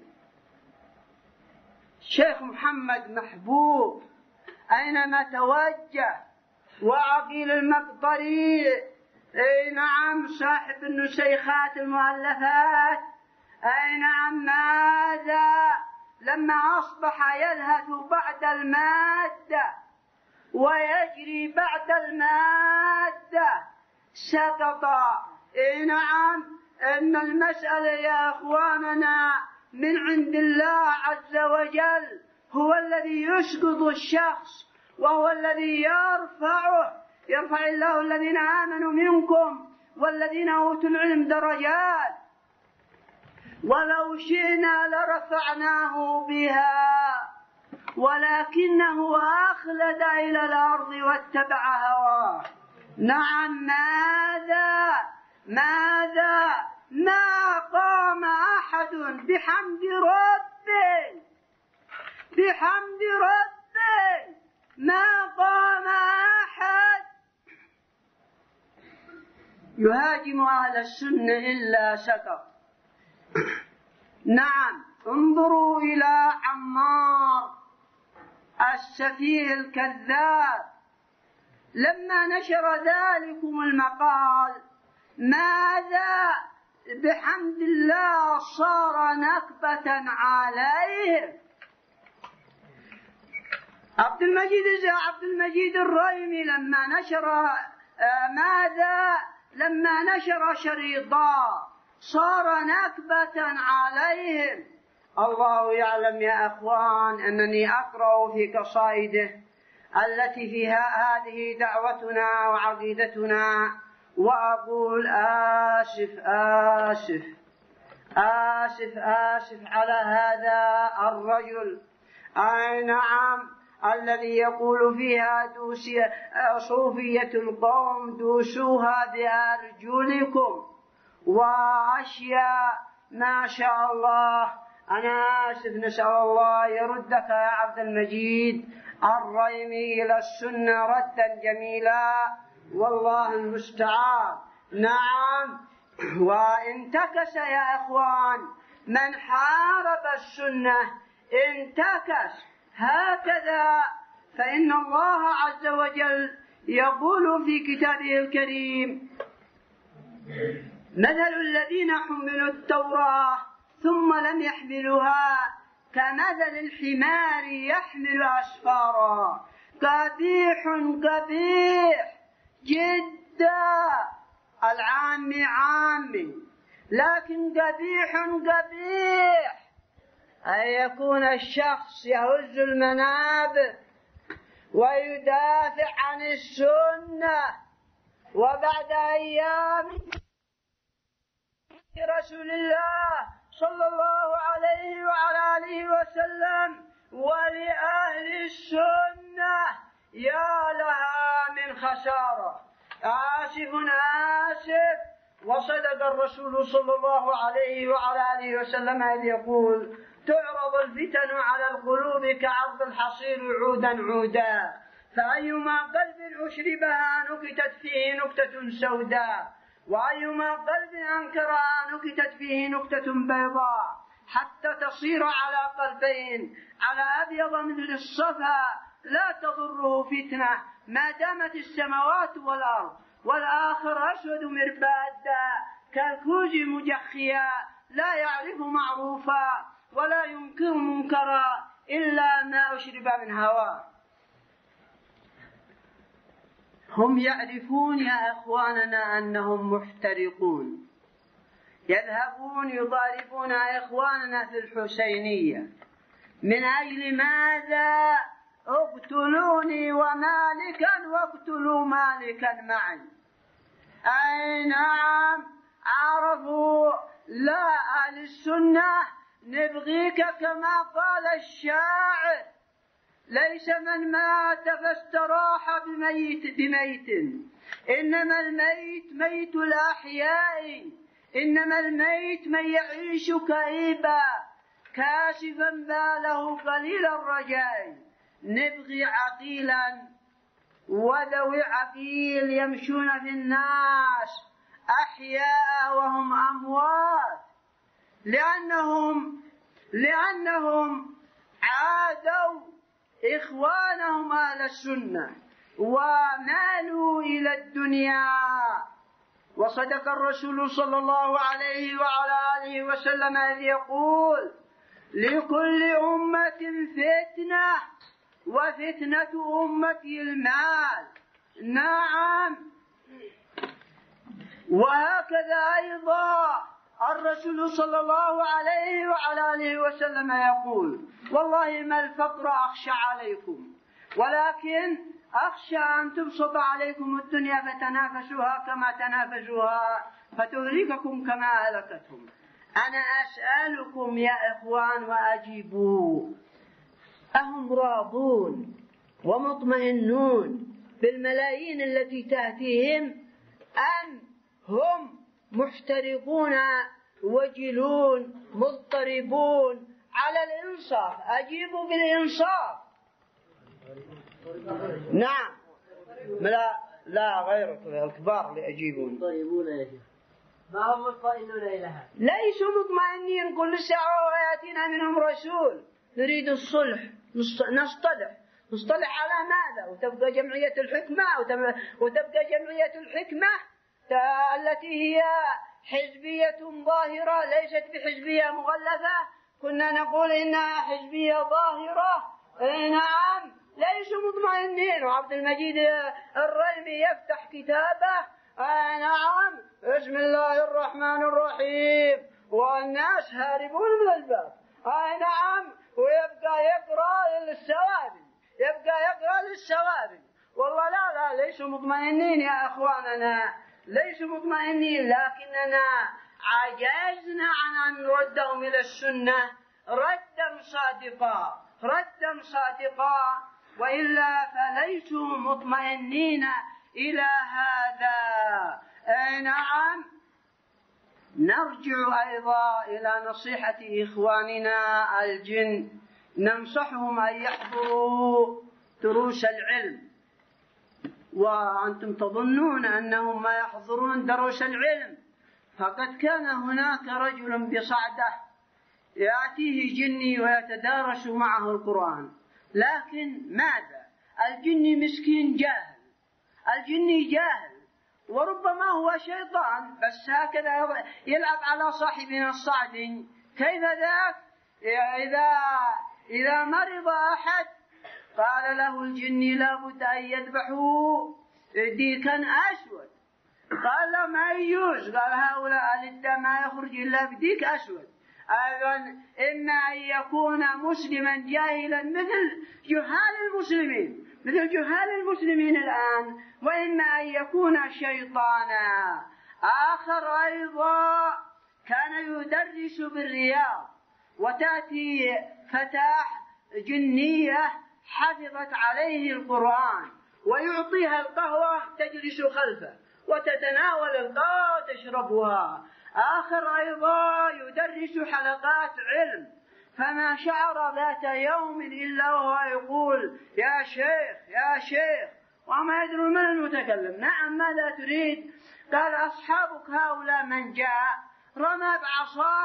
شيخ محمد محبوب أينما توجه، وعقيل المقطري أي نعم صاحب النسيخات المؤلفات. أي نعم، ماذا؟ لما أصبح يلهث بعد المادة ويجري بعد المادة سقط. أي نعم، إن المسألة يا أخواننا من عند الله عز وجل، هو الذي يسقط الشخص وهو الذي يرفعه. يرفع الله الذين آمنوا منكم والذين أوتوا العلم درجات، ولو شئنا لرفعناه بها ولكنه أخلد إلى الأرض واتبع هواه. نعم، ماذا ماذا ما قام أحد بحمد ربه بحمد ربه ما قام أحد يهاجم أهل السنة إلا سقط. نعم، انظروا إلى عمار السفيه الكذاب لما نشر ذلكم المقال، ماذا؟ بحمد الله صار نكبة عليه. عبد المجيد عبد المجيد الريمي لما نشر ماذا؟ لما نشر شريطا صار نكبة عليهم. الله يعلم يا أخوان أنني أقرأ في قصائده التي فيها هذه دعوتنا وعقيدتنا، وأقول آسف آسف آسف آسف على هذا الرجل. أي نعم، الذي يقول فيها صوفية القوم دوسوها بأرجلكم وأشياء ما شاء الله. أنا آسف، نسأل الله يردك يا عبد المجيد الريمي إلى السنة ردا جميلا، والله المستعان. نعم، وانتكس يا إخوان من حارب السنة انتكس هكذا، فإن الله عز وجل يقول في كتابه الكريم: مثل الذين حملوا التوراة ثم لم يحملوها كمثل الحمار يحمل أسفارا. قبيح قبيح جدا، العام عام، لكن قبيح قبيح أن يكون الشخص يهز المنابر ويدافع عن السنة، وبعد أيام رسول الله صلى الله عليه وعلى آله وسلم ولأهل السنة يا لها من خسارة. آسف آسف. وصدق الرسول صلى الله عليه وعلى آله وسلم إذ يقول: تعرض الفتن على القلوب كعرض الحصير عودا عودا، فأيما قلب أشربها نكتت فيه نكتة سوداء، وأيما قلب أنكرها نكتت فيه نكتة بيضاء، حتى تصير على قلبين على أبيض مثل الصفا لا تضره فتنة ما دامت السماوات والأرض، والآخر أسود مربادا كالكوز مجخيا لا يعرف معروفا ولا ينكر منكرا إلا ما أشرب من هواه. هم يعرفون يا إخواننا أنهم محترقون، يذهبون يضاربون إخواننا في الحسينية من أجل ماذا؟ اقتلوني ومالكا واقتلوا مالكا معا. أي نعم، عرفوا لا أهل السنة نبغيك كما قال الشاعر: ليس من مات فاستراح بميت بميت، إنما الميت ميت الأحياء، إنما الميت من يعيش كئيبا كاشفا باله قليل الرجاء. نبغي عقيلا وذوي عقيل يمشون في الناس أحياء وهم أموات، لأنهم لأنهم عادوا إخوانهم أهل السنة ومالوا إلى الدنيا. وصدق الرسول صلى الله عليه وعلى آله وسلم إذ يقول: لكل أمة فتنة وفتنة أمتي المال. نعم، وهكذا أيضا الرسول صلى الله عليه وعلى آله وسلم يقول: والله ما الفقر أخشى عليكم، ولكن أخشى أن تبسط عليكم الدنيا فتنافسوها كما تنافسوها فتهلككم كما أهلكتهم. أنا أسألكم يا إخوان وأجيبوا: أهم راضون ومطمئنون بالملايين التي تأتيهم، أم هم محترقون وجلون مضطربون على الإنصاف؟ أجيبوا بالإنصاف. نعم، لا لا غيرك الكبار اللي يجيبون. ما هم مطمئنون إليها، ليسوا مطمئنين، كل ساعة ويأتينا منهم رسول: نريد الصلح، نصطلح نصطلح على ماذا؟ وتبقى جمعية الحكمة وتبقى جمعية الحكمة التي هي حزبية ظاهرة ليست بحزبية مغلفة. كنا نقول إنها حزبية ظاهرة. اي نعم، ليسوا مطمئنين. وعبد المجيد الريمي يفتح كتابه: اي نعم، بسم الله الرحمن الرحيم، والناس هاربون من الباب. اي نعم، ويبقى يقرأ للسوابل، يبقى يقرأ للسوابل. والله لا لا، ليسوا مطمئنين يا أخواننا، ليسوا مطمئنين، لكننا عجزنا عن أن نردهم إلى السنة ردا صادقا، ردا صادقا، وإلا فليسوا مطمئنين إلى هذا. أي نعم، نرجع أيضا إلى نصيحة إخواننا الجن، ننصحهم أن يحضروا دروس العلم، وأنتم تظنون أنهم ما يحضرون دروس العلم، فقد كان هناك رجل بصعدة يأتيه جني ويتدارس معه القرآن، لكن ماذا؟ الجني مسكين جاهل، الجني جاهل، وربما هو شيطان بس هكذا يلعب على صاحبنا الصعد. كيف ذاك؟ إذا إذا مرض أحد قال له الجني لابد أن يذبحوا ديكا أسود، قال له ما يجوز، قال هؤلاء الدم ما يخرج إلا بديك أسود. أيضا إما أن يكون مسلما جاهلا مثل جهال المسلمين مثل جهال المسلمين الآن، وإما أن يكون شيطانا. آخر أيضا كان يدرس بالرياض، وتأتي فتاة جنية حفظت عليه القرآن ويعطيها القهوة تجلس خلفه وتتناول القهوة وتشربها. آخر أيضا يدرس حلقات علم، فما شعر ذات يوم إلا وهو يقول يا شيخ يا شيخ، وما يدري من المتكلم. نعم ماذا تريد؟ قال أصحابك هؤلاء من جاء رمى بعصاه،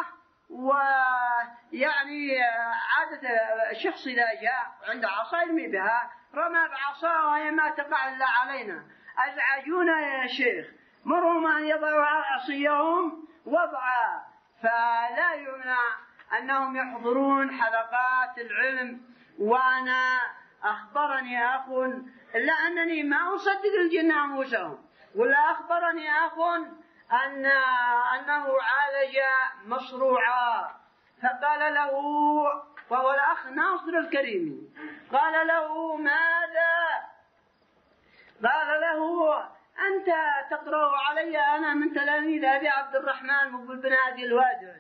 ويعني عادة الشخص إذا جاء عند عصا يرمي بها، رمى بعصاه وهي ما تقع إلا علينا، أزعجونا يا شيخ، مرهم أن يضعوا عصيهم وضعا. فلا يمنع أنهم يحضرون حلقات العلم. وأنا أخبرني أخ، إلا أنني ما أصدق الجن أنفسهم، ولا أخبرني أخ أن أنه عالج مصروعا، فقال له، وهو الأخ ناصر الكريمي، قال له ماذا؟ قال له أنت تقرأ علي أنا من تلاميذ أبي عبد الرحمن مقبل بن هادي الوادعي،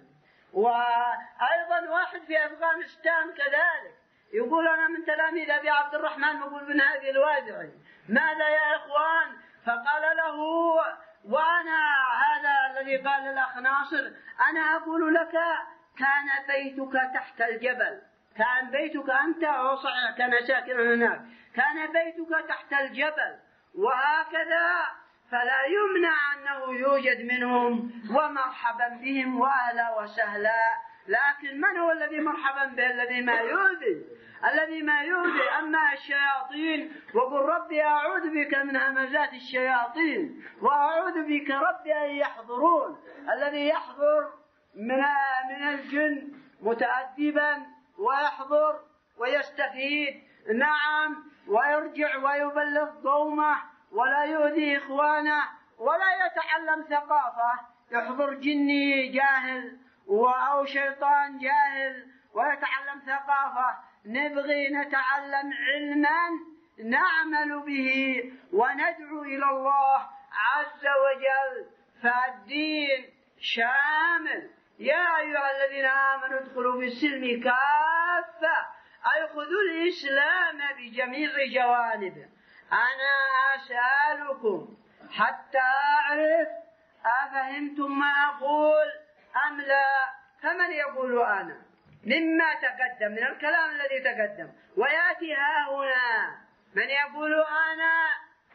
وأيضا واحد في أفغانستان كذلك يقول أنا من تلاميذ أبي عبد الرحمن مقبل بن هادي الوادعي، ماذا يا إخوان؟ فقال له وأنا هذا الذي قال الأخ ناصر، أنا أقول لك كان بيتك تحت الجبل، كان بيتك أنت وصحيح كان ساكنا هناك، كان بيتك تحت الجبل، وهكذا فلا يمنع أنه يوجد منهم، ومرحبا بهم وأهلا وسهلا. لكن من هو الذي مرحبا به؟ الذي ما يؤذي، الذي ما يؤذي. أما الشياطين وقل ربي أعوذ بك من همزات الشياطين وأعوذ بك ربي أن يحضرون. الذي يحضر من من الجن متأدبا ويحضر ويستفيد، نعم، ويرجع ويبلغ قومه ولا يؤذي إخوانه ولا يتعلم ثقافة. يحضر جني جاهل أو شيطان جاهل ويتعلم ثقافة. نبغي نتعلم علما نعمل به وندعو إلى الله عز وجل، فالدين شامل. يا أيها الذين آمنوا ادخلوا في السلم كافة، أي خذوا الإسلام بجميع جوانبه. أنا أسألكم حتى أعرف أفهمتم ما أقول أم لا؟ فمن يقول أنا مما تقدم من الكلام الذي تقدم، ويأتي ها هنا من يقول أنا؟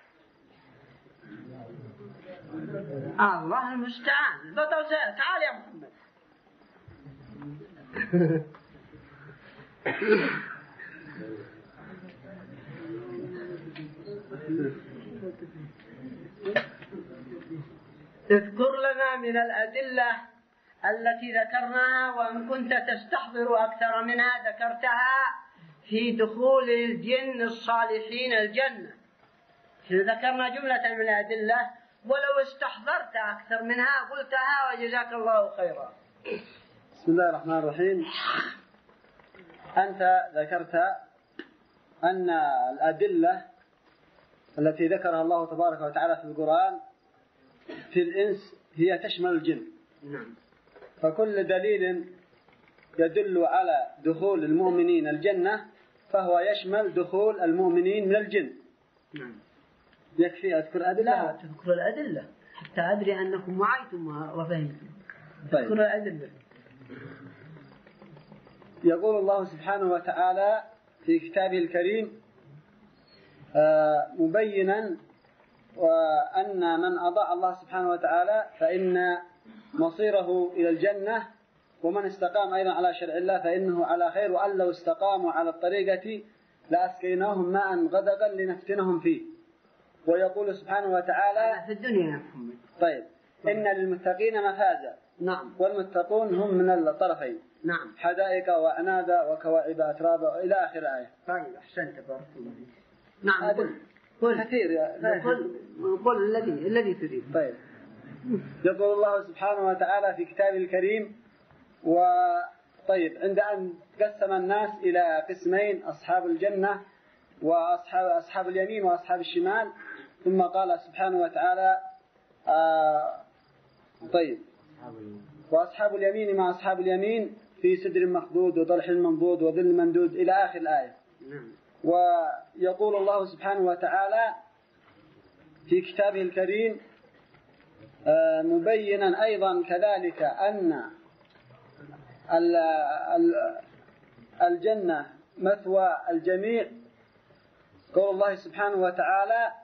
الله المستعان. بطل تعال يا محمد. اذكر لنا من الأدلة التي ذكرناها، وإن كنت تستحضر أكثر منها ذكرتها في دخول الجن الصالحين الجنة. ذكرنا جملة من الأدلة، ولو استحضرت أكثر منها قلتها وجزاك الله خيرا. بسم الله الرحمن الرحيم. أنت ذكرت أن الأدلة التي ذكرها الله تبارك وتعالى في القرآن في الإنس هي تشمل الجن. نعم. فكل دليل يدل على دخول المؤمنين الجنة فهو يشمل دخول المؤمنين من الجن. نعم. يكفي أذكر أدلة؟ لا، تذكر الأدلة حتى أدري أنكم وعيتم وفهمتم. طيب. تذكر الأدلة. يقول الله سبحانه وتعالى في كتابه الكريم: مبينا وأن من أطاع الله سبحانه وتعالى فإن مصيره إلى الجنة، ومن استقام أيضا على شرع الله فإنه على خير، وأن لو استقاموا على الطريقة لأسقيناهم ماء غدقا لنفتنهم فيه. ويقول سبحانه وتعالى في الدنيا يا محمد. طيب إن للمتقين مفازا. نعم. والمتقون هم من الطرفين. نعم. حدائق وأعنابا وكواعب أترابا إلى آخر آية. طيب أحسنت بارك الله فيك. نعم. قل قل كثير يا قل قل الذي الذي تريد. طيب يقول الله سبحانه وتعالى في كتابه الكريم وطيب عند أن قسم الناس إلى قسمين، أصحاب الجنة وأصحاب أصحاب اليمين وأصحاب الشمال، ثم قال سبحانه وتعالى آه طيب وأصحاب اليمين مع أصحاب اليمين في سدر مخضود وطلح منضود وظل ممدود إلى آخر الآية. ويقول الله سبحانه وتعالى في كتابه الكريم آه مبينا أيضا كذلك أن الجنة مثوى الجميع. قول الله سبحانه وتعالى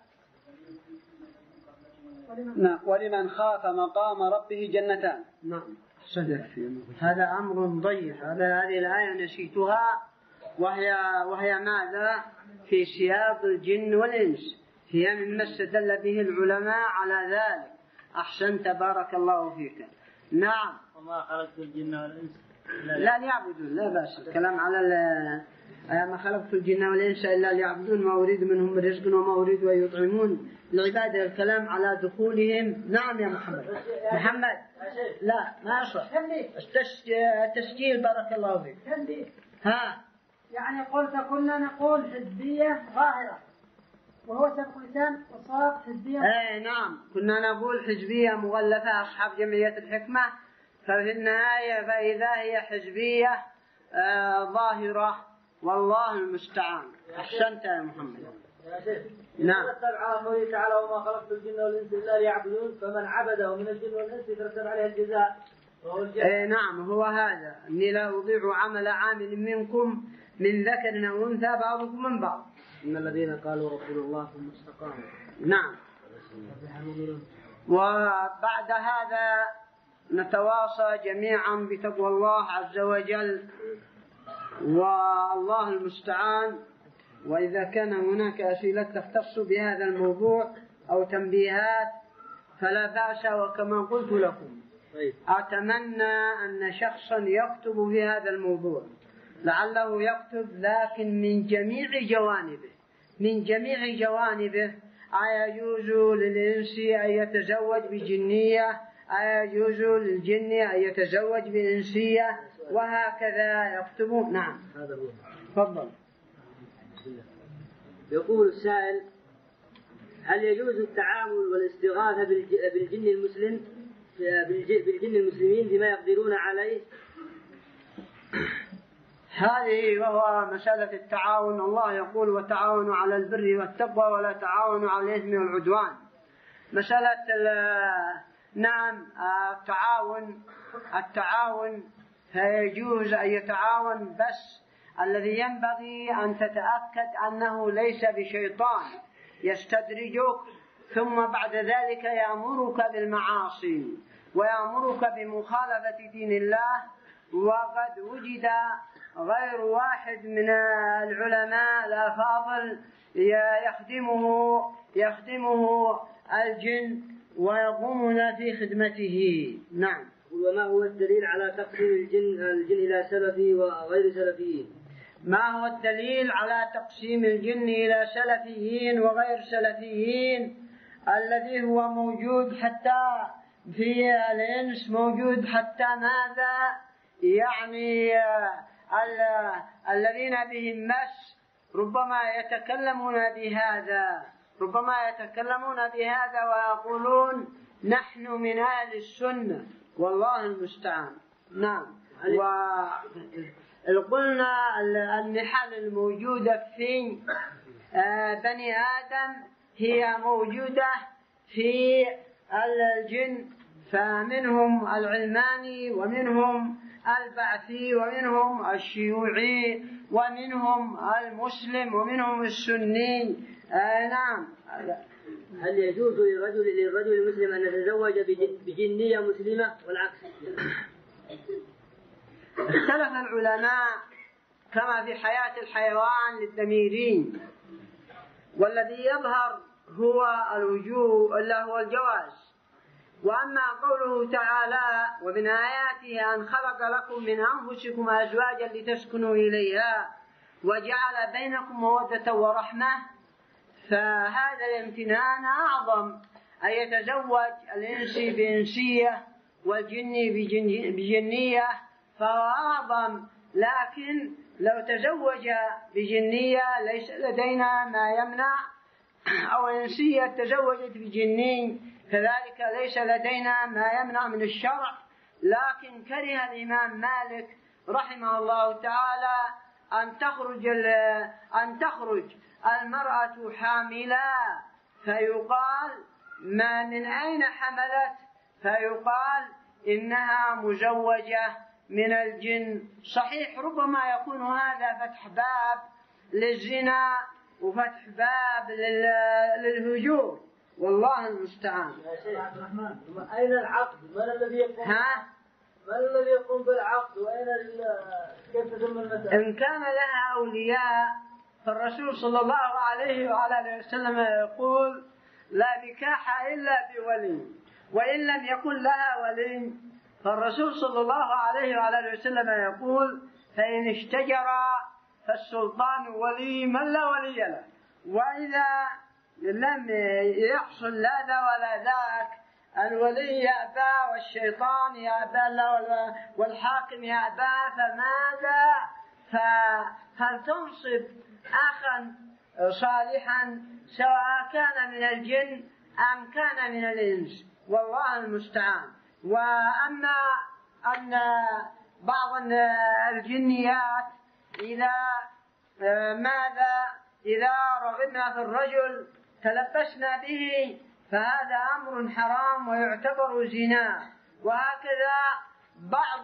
ولمن خاف مقام ربه جنتان. نعم. هذا أمر ضيق. هذا هذه الآية نسيتها، وهي وهي ماذا؟ في سياق الجن والإنس، هي مما استدل به العلماء على ذلك. أحسنت بارك الله فيك. نعم. وما خلقت الجن والإنس لا ليعبدون. لا بأس الكلام على ما خلقت الجن والإنس إلا ليعبدون ما أريد منهم من رزق وما أريد أن يطعمون. العبادة الكلام على دخولهم. نعم يا محمد. محمد لا ما أصح التسجيل بارك الله فيك. ها يعني قلت كنا نقول حزبية ظاهرة وهو سبق لسان وصار حزبية. اي نعم كنا نقول حزبية مغلفة أصحاب جمعية الحكمة، ففي النهاية فإذا هي حزبية آه ظاهرة والله المستعان. أحسنت يا محمد. يا شيخ نعم. يترتب على قوله تعالى وما خلقت الجن والإنس إلا ليعبدون، فمن عبده من الجن والإنس يترتب عليه الجزاء وهو الجنة. اي نعم هو هذا، إني لا أضيع عمل عامل منكم من ذكر أو أنثى بعضكم من بعض. إن الذين قالوا ربنا الله ثم استقاموا. نعم. وبعد هذا نتواصى جميعا بتقوى الله عز وجل، والله المستعان. وإذا كان هناك أسئلة تختص بهذا الموضوع أو تنبيهات فلا بأس. وكما قلت لكم أتمنى أن شخصا يكتب في هذا الموضوع، لعله يكتب لكن من جميع جوانبه من جميع جوانبه أيجوز للإنس أن يتزوج بجنية، أيجوز للجن أن يتزوج بإنسية، وهكذا يكتبون. نعم هذا هو. تفضل. يقول السائل: هل يجوز التعامل والاستغاثة بالجن المسلم بالجن المسلمين بما يقدرون عليه؟ هذه وهو مسألة التعاون. الله يقول وتعاونوا على البر والتقوى ولا تعاونوا على الإثم والعدوان. مسألة نعم التعاون التعاون فيجوز أن يتعاون، بس الذي ينبغي أن تتأكد أنه ليس بشيطان يستدرجك ثم بعد ذلك يأمرك بالمعاصي ويأمرك بمخالفة دين الله. وقد وجد غير واحد من العلماء الأفاضل يخدمه يخدمه الجن ويقومون في خدمته. نعم. وما هو الدليل على تقسيم الجن الجن إلى سلفي وغير سلفيين؟ ما هو الدليل على تقسيم الجن إلى سلفيين وغير سلفيين؟ الذي هو موجود حتى في الإنس، موجود حتى ماذا؟ يعني الذين بهم مس ربما يتكلمون بهذا ربما يتكلمون بهذا ويقولون نحن من أهل السنة والله المستعان. نعم. وقلنا النحل الموجودة في بني آدم هي موجودة في الجن، فمنهم العلماني ومنهم البعثي ومنهم الشيوعي ومنهم المسلم ومنهم السني. آه نعم. هل يجوز للرجل للرجل المسلم أن يتزوج بجنية مسلمة والعكس؟ اختلف العلماء كما في حياة الحيوان للدميرين، والذي يظهر هو الوجوب إلا هو الجواز. وأما قوله تعالى ومن آياته أن خلق لكم من أنفسكم أزواجا لتسكنوا إليها وجعل بينكم مودة ورحمة، فهذا الامتنان أعظم، أن يتزوج الإنسي بإنسية والجني بجنية فهو أعظم. لكن لو تزوج بجنية ليس لدينا ما يمنع، أو إنسية تزوجت بجني كذلك ليس لدينا ما يمنع من الشرع. لكن كره الإمام مالك رحمه الله تعالى أن تخرج أن تخرج المرأة حاملة فيقال ما من أين حملت، فيقال إنها مزوجة من الجن. صحيح ربما يكون هذا فتح باب للزنا وفتح باب للهجور، والله المستعان. يا شيخ عبد الرحمن، أين العقد؟ من الذي يقوم؟ ها؟ من الذي يقوم بالعقد؟ وأين كيف تتم المسألة؟ إن كان لها أولياء فالرسول صلى الله عليه وعلى آله وسلم يقول لا نكاح إلا بولي، وإن لم يكن لها ولي فالرسول صلى الله عليه وعلى آله وسلم يقول فإن اشتجرا فالسلطان ولي من لا ولي له، وإذا لم يحصل لا ذا ولا ذاك الولي يأبى والشيطان يأبى والحاكم يأبى، فماذا؟ فهل تنصب أخا صالحا سواء كان من الجن أم كان من الإنس، والله المستعان. وأما أن بعض الجنيات إذا ماذا إذا رغبنا في الرجل تلبسنا به فهذا أمر حرام ويعتبر زنا. وهكذا بعض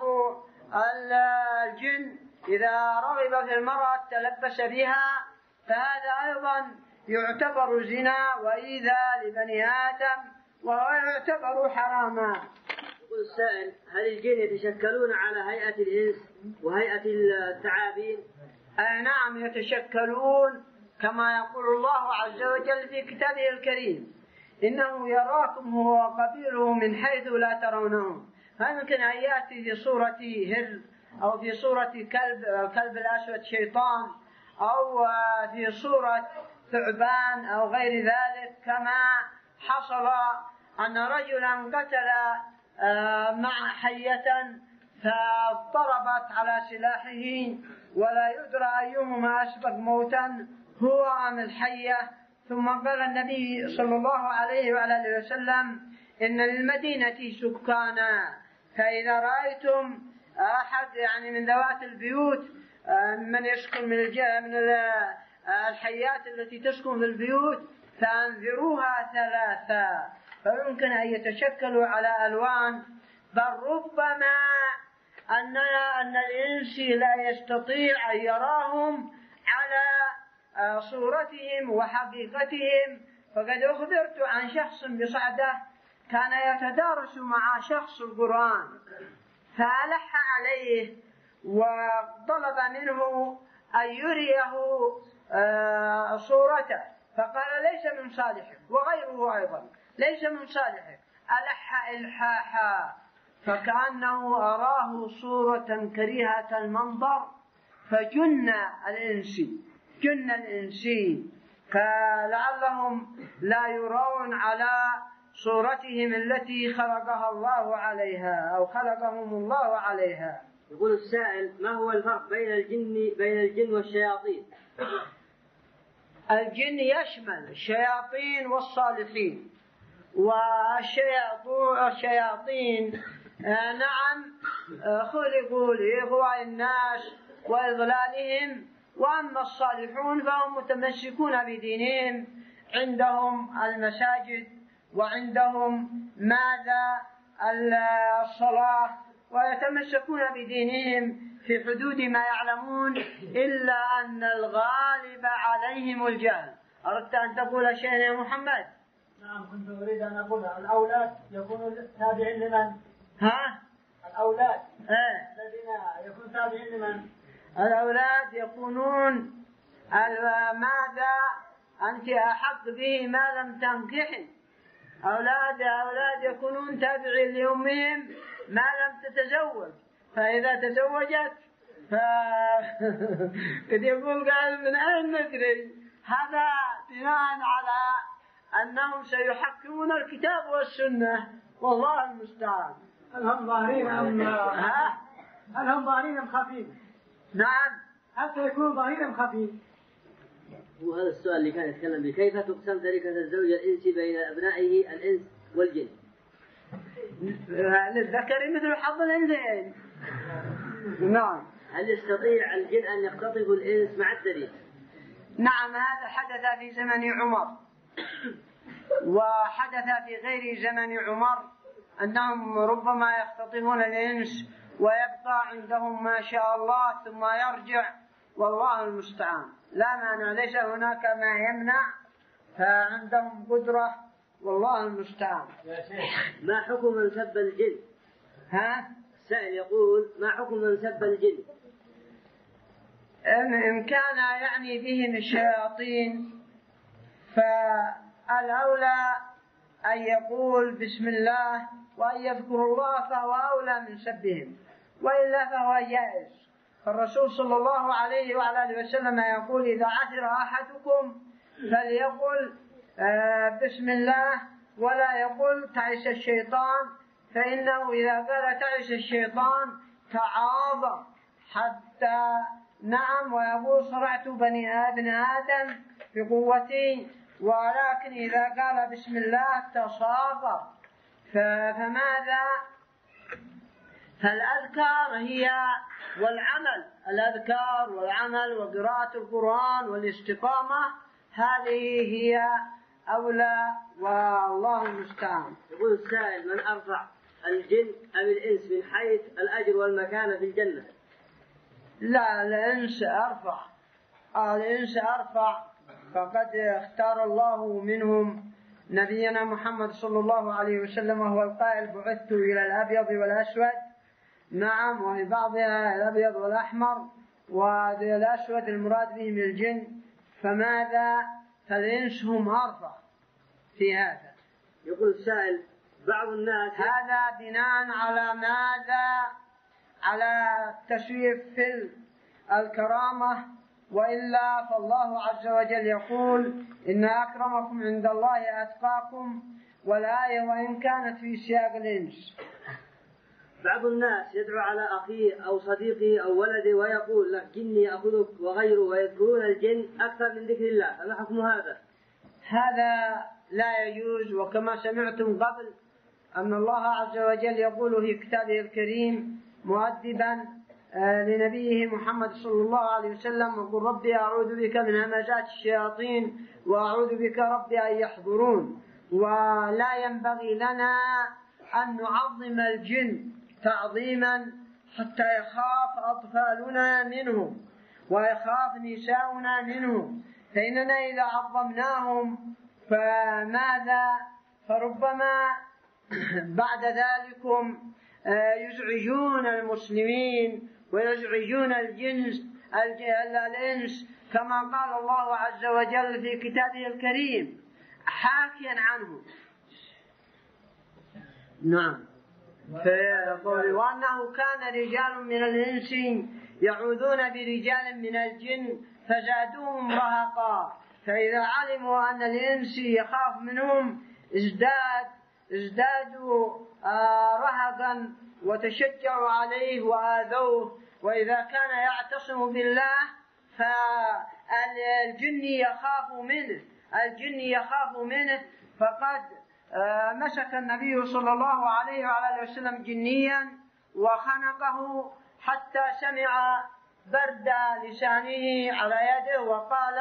الجن إذا رغب في المرأة تلبس بها فهذا أيضا يعتبر زنا وإيذاء لبني آدم وهو يعتبر حراما. يقول السائل هل الجن يتشكلون على هيئة الإنس وهيئة الثعابين؟ آه نعم يتشكلون كما يقول الله عز وجل في كتابه الكريم إنه يراكم هو وقبيله من حيث لا ترونهم. فممكن أن يأتي في صورة هر أو في صورة كلب الكلب الأسود شيطان أو في صورة ثعبان أو غير ذلك، كما حصل أن رجلا قتل مع حية فضربت على سلاحه ولا يدرى أيهما أسبق موتا هو أم الحية. ثم قال النبي صلى الله عليه وعلى آله وسلم إن للمدينة سكانا، فإذا رأيتم أحد يعني من ذوات البيوت من يسكن من من الحيات التي تسكن في البيوت فأنذروها ثلاثة، فيمكن أن يتشكلوا على ألوان، بل ربما أن أن الإنس لا يستطيع أن يراهم على صورتهم وحقيقتهم. فقد أخبرت عن شخص بصعدة كان يتدارس مع شخص القرآن فألح عليه وطلب منه أن يريه صورته، فقال ليس من صالحك، وغيره أيضا ليس من صالحك، ألح إلحاحا فكأنه أراه صورة كريهة المنظر فجن الإنسي جن الإنسي فلعلهم لا يرون على صورتهم التي خلقها الله عليها أو خلقهم الله عليها. يقول السائل ما هو الفرق بين الجن بين الجن والشياطين؟ الجن يشمل الشياطين والصالحين، والشياطين نعم خلقوا لإغواء الناس وإضلالهم، وأما الصالحون فهم متمسكون بدينهم، عندهم المساجد وعندهم ماذا الصلاة ويتمسكون بدينهم في حدود ما يعلمون، إلا أن الغالب عليهم الجهل. أردت أن تقول شيئا يا محمد؟ نعم، كنت أريد أن أقول الأولاد يكونوا تابعين لمن؟ ها؟ الأولاد إيه؟ الذين يكونوا تابعين لمن؟ الأولاد يكونون ماذا أنت أحق به ما لم تنكحي. أولاد أولاد يكونون تابعين لأمهم ما لم تتزوج، فإذا تزوجت ف قد يقول قال من أين ندري. هذا بناء على أنهم سيحكمون الكتاب والسنة، والله المستعان. هل هم ظاهرين أم ها؟ هل هم ظاهرين أم خفيين؟ نعم. هل سيكونوا ظاهرين أم خفيين؟ وهذا السؤال اللي كان يتكلم به، كيف تقسم تركة الزوج الإنسي بين أبنائه الإنس والجن؟ للذكر مثل حظ الأنثيين. نعم. هل يستطيع الجن أن يختطفوا الإنس مع الدليل؟ نعم، هذا حدث في زمن عمر، وحدث في غير زمن عمر أنهم ربما يختطفون الإنس ويبقى عندهم ما شاء الله ثم يرجع، والله المستعان. لا مانع، ليس هناك ما يمنع، فعندهم قدرة، والله المستعان. ما حكم من سب الجن؟ ها؟ السائل يقول ما حكم من سب الجن؟ إن كان يعني بهم الشياطين فالأولى أن يقول بسم الله وأن يذكر الله، فهو أولى من سبهم، وإلا فهو جائز. فالرسول صلى الله عليه وعلى آله وسلم يقول إذا عثر أحدكم فليقل آه بسم الله، ولا يقول تعس الشيطان، فإنه إذا قال تعس الشيطان تعاظم حتى نعم ويقول صرعت بني ابن آدم بقوتي، ولكن إذا قال بسم الله تصاغر. فماذا؟ فالأذكار هي والعمل، الأذكار والعمل وقراءة القرآن والاستقامة، هذه هي أولى، والله المستعان. يقول السائل من أرفع الجن أم الإنس من حيث الأجر والمكانة في الجنة؟ لا، الإنس أرفع، الإنس أرفع، فقد اختار الله منهم نبينا محمد صلى الله عليه وسلم، وهو القائل بعثت إلى الأبيض والأسود. نعم، وفي بعضها الأبيض والأحمر، والأسود المراد بهم الجن. فماذا؟ فالإنس هم أرفع في هذا. يقول السائل بعض الناس هذا بناء على ماذا؟ على تسويف في الكرامة، وإلا فالله عز وجل يقول إن أكرمكم عند الله أتقاكم، والآية وإن كانت في سياق الإنس. بعض الناس يدعو على أخيه أو صديقه أو ولده ويقول له جني أخذك وغيره، ويذكرون الجن أكثر من ذكر الله، فما حكم هذا؟ هذا لا يجوز. وكما سمعتم قبل أن الله عز وجل يقول في كتابه الكريم مؤدبا لنبيه محمد صلى الله عليه وسلم: وقل ربي أعوذ بك من همزات الشياطين وأعوذ بك ربي أن يحضرون. ولا ينبغي لنا أن نعظم الجن تعظيما حتى يخاف أطفالنا منهم ويخاف نساؤنا منهم، فإننا إذا عظمناهم فماذا؟ فربما بعد ذلكم يزعجون المسلمين ويزعجون الجنس الإنس، كما قال الله عز وجل في كتابه الكريم حاكيا عنه. نعم، فيقول وأنه كان رجال من الإنس يعوذون برجال من الجن فزادوهم رهقا، فإذا علموا أن الإنس يخاف منهم ازداد ازدادوا آه رهقا وتشجعوا عليه وآذوه. وإذا كان يعتصم بالله فالجن يخاف منه الجن يخاف منه فقد آه مسك النبي صلى الله عليه وعلى اله وسلم جنيا وخنقه حتى سمع برد لسانه على يده، وقال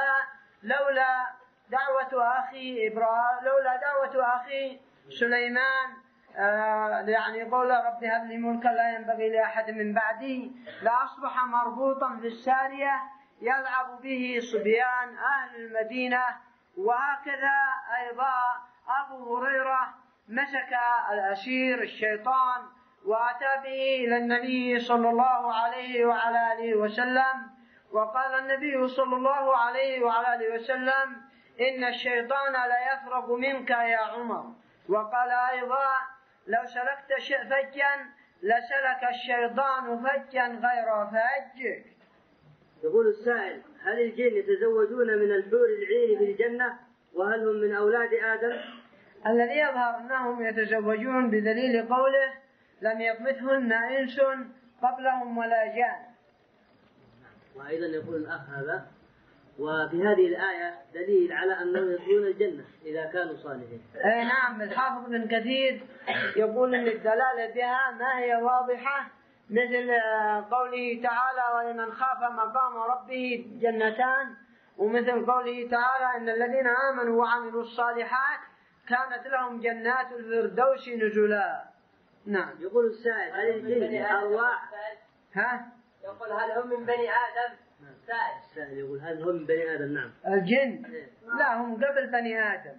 لولا دعوة أخي إبراهيم لولا دعوة أخي سليمان آه يعني يقول رب هب لي ملكا لا ينبغي لأحد من بعدي، لأصبح مربوطا في السارية يلعب به صبيان أهل المدينة. وهكذا أيضا أبو هريرة مسك الأسير الشيطان وأتى به إلى النبي صلى الله عليه وعلى آله وسلم، وقال النبي صلى الله عليه وعلى آله وسلم إن الشيطان لا يفرغ منك يا عمر. وقال أيضا لو سلكت فجا لسلك الشيطان فجا غير فجك. يقول السائل هل الجن يتزوجون من الحور العين في الجنة وهل هم من أولاد آدم؟ الذي يظهر أنهم يتزوجون بدليل قوله لم يطمثهن إنس قبلهم ولا جان. وأيضا يقول الأخ هذا وفي هذه الآية دليل على أنهم يدخلون الجنة إذا كانوا صالحين. أي نعم، الحافظ بن كثير يقول أن الدلالة بها ما هي واضحة، مثل قوله تعالى ولمن خاف مقام ربه جنتان، ومثل قوله تعالى إن الذين آمنوا وعملوا الصالحات كانت لهم جنات الفردوس نزلا. نعم. يقول السائل هل الجن أرواح؟ ها؟ يقول هل هم من بني آدم؟ سائل. السائل يقول هل هم من بني آدم؟ نعم. الجن لا، هم قبل بني آدم.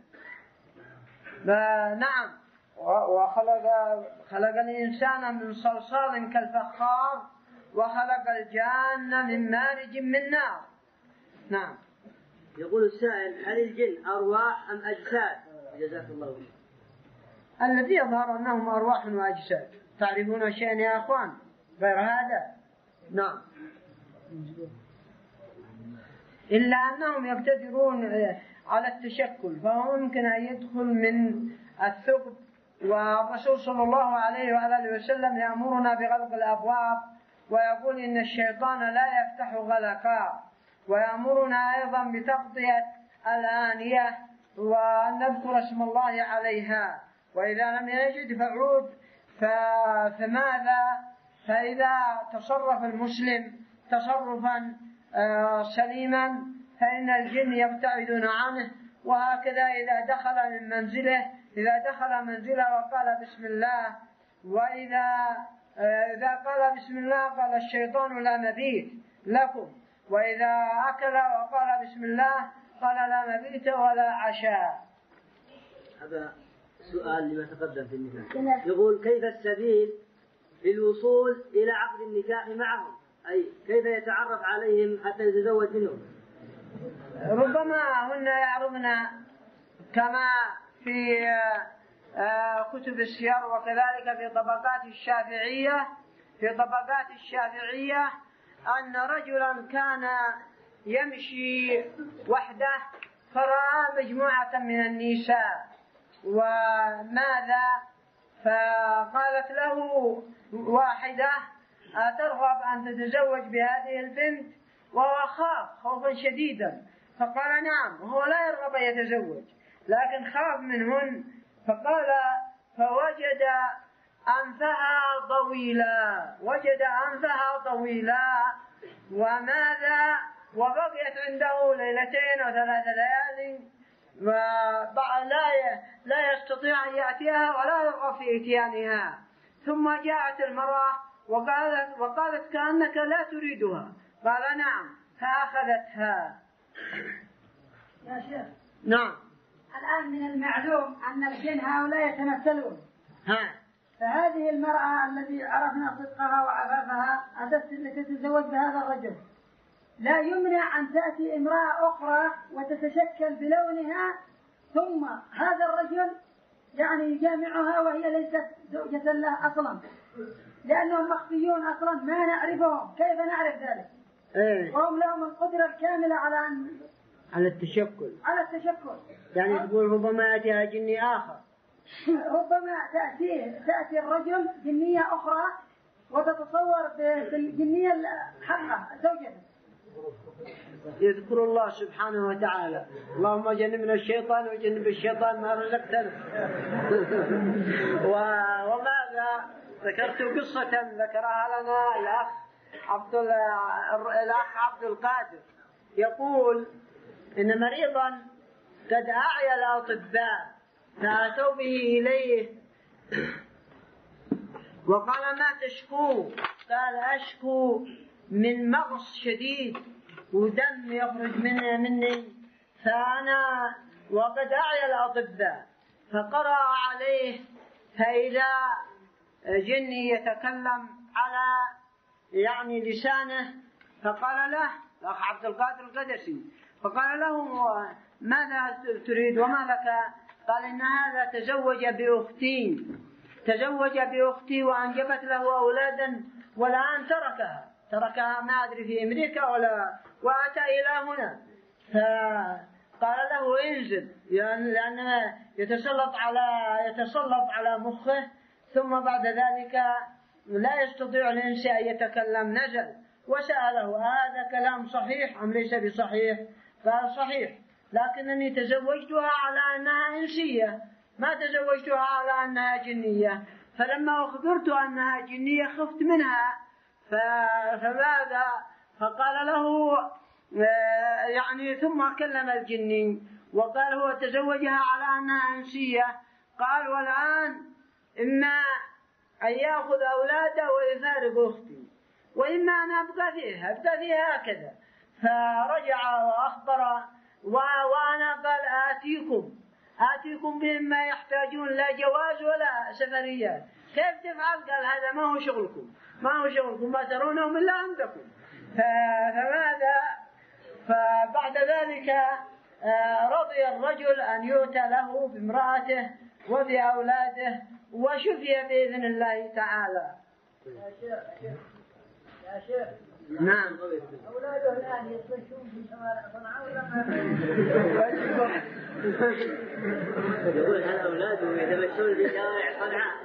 نعم. وخلق خلق الإنسان من صلصال كالفخار وخلق الجان من مارج من نار. نعم. يقول السائل هل الجن أرواح أم أجساد؟ جزاك الله خير. الذي يظهر أنهم أرواح وأجساد. تعرفون شيئا يا أخوان غير هذا؟ نعم. إلا أنهم يقتدرون على التشكل، فهو يمكن أن يدخل من الثقب. والرسول صلى الله عليه وآله وسلم يأمرنا بغلق الأبواب ويقول إن الشيطان لا يفتح غلقا، ويأمرنا أيضا بتغطية الآنية ونذكر اسم الله عليها، وإذا لم يجد فعود فماذا؟ فإذا تصرف المسلم تصرفا سليما فإن الجن يبتعدون عنه. وهكذا إذا دخل من منزله إذا دخل منزله وقال بسم الله، وإذا إذا قال بسم الله قال الشيطان لا مبيت لكم، وإذا أكل وقال بسم الله قال لا مبيت ولا عشاء. هذا سؤال لما تقدم في النكاح. يقول كيف السبيل للوصول إلى عقد النكاح معهم، أي كيف يتعرف عليهم حتى يتزوج منهم؟ ربما هن يعرفن كما في كتب السير وكذلك في طبقات الشافعية في طبقات الشافعية أن رجلا كان يمشي وحده فرأى مجموعة من النساء، وماذا؟ فقالت له واحدة أترغب أن تتزوج بهذه البنت؟ وهو خاف خوفا شديدا، فقال نعم، وهو لا يرغب أن يتزوج لكن خاف منهن. فقال فوجد أنفها طويلا وجد أنفها طويلا وماذا؟ وبقيت عنده ليلتين وثلاث ليالي ولا لا يستطيع أن يأتيها ولا يرغب في إتيانها. ثم جاءت المرأة وقالت, وقالت كأنك لا تريدها، قال نعم، فأخذتها. يا شيخ. نعم. الآن من المعلوم أن الجن هؤلاء يتمثلون. ها. فهذه المرأة التي عرفنا صدقها وعفافها التي تتزوج بهذا الرجل لا يمنع أن تأتي امرأة أخرى وتتشكل بلونها، ثم هذا الرجل يعني يجامعها وهي ليست زوجة له أصلا، لأنهم مخفيون أصلا ما نعرفهم. كيف نعرف ذلك؟ إيه؟ وهم لهم القدرة الكاملة على أن على التشكل على التشكل. يعني تقول ربما يأتيها جني آخر، ربما تأتي تأتي الرجل جنية أخرى وتتصور بالجنية الحقة زوجته. يذكر الله سبحانه وتعالى اللهم جنبنا الشيطان وجنب الشيطان ما رزقتنا. وماذا ذكرت قصة ذكرها لنا الأخ عبد الأخ عبد القادر، يقول إن مريضا قد أعيا الأطباء فأتوا به إليه وقال ما تشكو؟ قال أشكو من مغص شديد ودم يخرج من مني، فأنا وقد أعيا الأطباء. فقرأ عليه فإذا جني يتكلم على يعني لسانه، فقال له الأخ عبد القادر القدسي، فقال له ماذا تريد وما لك؟ قال إن هذا تزوج بأختي تزوج بأختي وأنجبت له أولادا والآن تركها تركها ما أدري في أمريكا ولا، وأتى إلى هنا. فقال له انزل، يعني لأنه يتسلط على يتسلط على مخه، ثم بعد ذلك لا يستطيع الإنس أن يتكلم. نزل وسأله هذا كلام صحيح أم ليس بصحيح؟ قال صحيح، لكنني تزوجتها على أنها إنسية، ما تزوجتها على أنها جنية. فلما أخبرت أنها جنية خفت منها، فماذا؟ فقال له يعني ثم كلم الجني وقال هو تزوجها على أنها إنسية. قال والآن إما أن يأخذ أولاده ويفارق أختي، وإما أن أبقى فيها أبقى فيها هكذا. فرجع وأخبر، وأنا قال آتيكم آتيكم بهم ما يحتاجون، لا جواز ولا سفريات. كيف تفعل؟ قال هذا ما هو شغلكم ما هو شغلكم ما ترونهم إلا عندكم. فماذا؟ فبعد ذلك رضي الرجل أن يؤتى له بامرأته وبأولاده وشفي بإذن الله تعالى. يا شيخ يا شيخ نعم. أولاده الآن يتمشون في شوارع صنعاء ولا ما؟ يقول هل أولاده يتمشون في شوارع صنعاء؟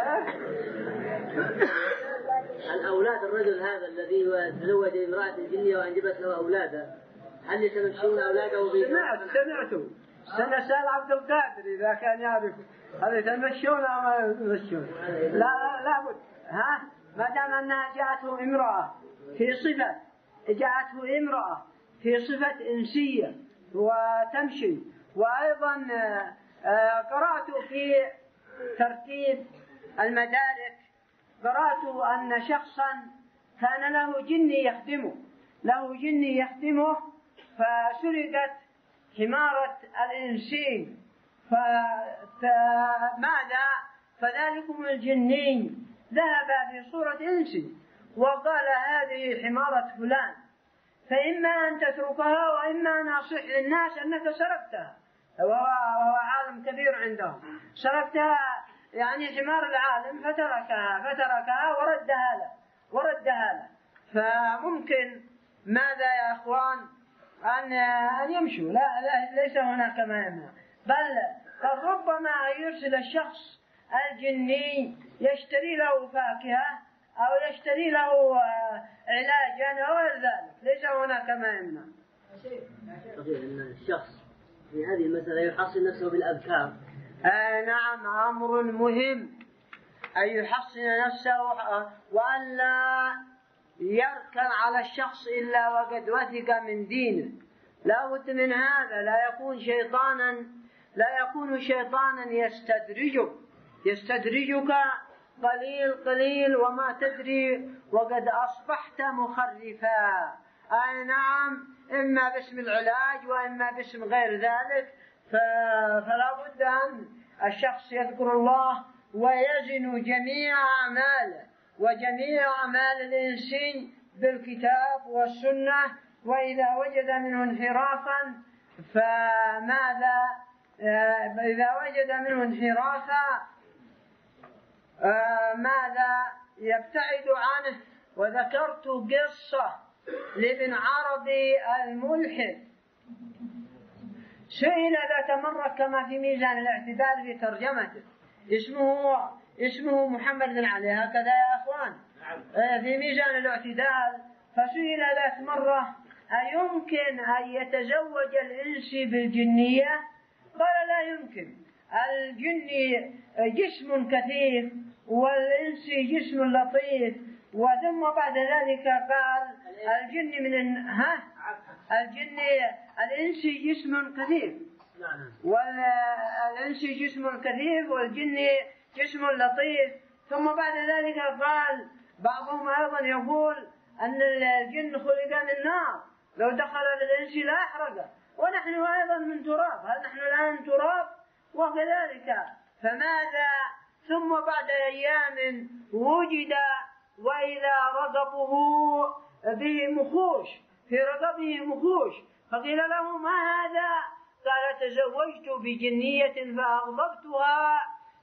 هل أولاد الرجل هذا الذي تزوج امرأة الجنية وأنجبت له أولادا هل يتمشون أولاده في؟ سمعت سمعته سنسأل عبد القادر إذا كان يعرف هل يتمشون أو ما يتمشون. لا لا بد ها ما دام أنها جاءته امرأة في صفة جاءته امرأة في صفة إنسية وتمشي. وأيضا قرأت في ترتيب المدارك قرأت أن شخصا كان له جني يخدمه له جني يخدمه فسرقت حمارة الإنسين. فماذا؟ فذلكم الجني ذهب في صورة إنسي وقال هذه حمارة فلان، فإما أن تتركها وإما أن أصح للناس أنك سرقتها، وهو عالم كبير عندهم، سرقتها يعني حمار العالم فتركها فتركها وردها له وردها له. فممكن ماذا يا أخوان أن أن يمشوا، لا, لا ليس هناك ما يمنع، بل قد ربما يرسل الشخص الجني يشتري له فاكهة أو يشتري له علاجا أو غير ذلك، ليس هناك ما يمنع. صحيح أن الشخص في هذه المسألة يحصن نفسه بالأذكار. آه نعم، أمر مهم أن يحصن نفسه وأن لا يركن على الشخص إلا وقد وثق من دينه. لا بد من هذا، لا يكون شيطانا لا يكون شيطانا يستدرجك يستدرجك قليل قليل وما تدري وقد أصبحت مخرفا. أي نعم، إما باسم العلاج وإما باسم غير ذلك. فلا بد أن الشخص يذكر الله ويزن جميع أعماله وجميع أعمال الإنسان بالكتاب والسنة، وإذا وجد منه انحرافا فماذا إذا وجد منه انحرافا ماذا يبتعد عنه. وذكرت قصة لابن عربي الملحد، سئل ذات مرة كما في ميزان الاعتدال في ترجمته، اسمه اسمه محمد بن علي هكذا يا أخوان في ميزان الاعتدال، فسئل ذات مرة أيمكن أن يتزوج الإنس بالجنية؟ قال لا يمكن، الجني جسم كثيف والإنس جسم لطيف. وثم بعد ذلك قال الجن من ها الجني الإنس جسم كثيف والإنس جسم كثيف والجن جسم لطيف. ثم بعد ذلك قال بعضهم أيضا يقول أن الجن خلق من نار، لو دخل الإنس لا أحرقه، ونحن أيضا من تراب، هل نحن الآن تراب؟ وكذلك فماذا؟ ثم بعد أيام وجد وإذا رقبه به مخوش، في رقبه مخوش، فقيل له ما هذا؟ قال تزوجت بجنية فأغضبتها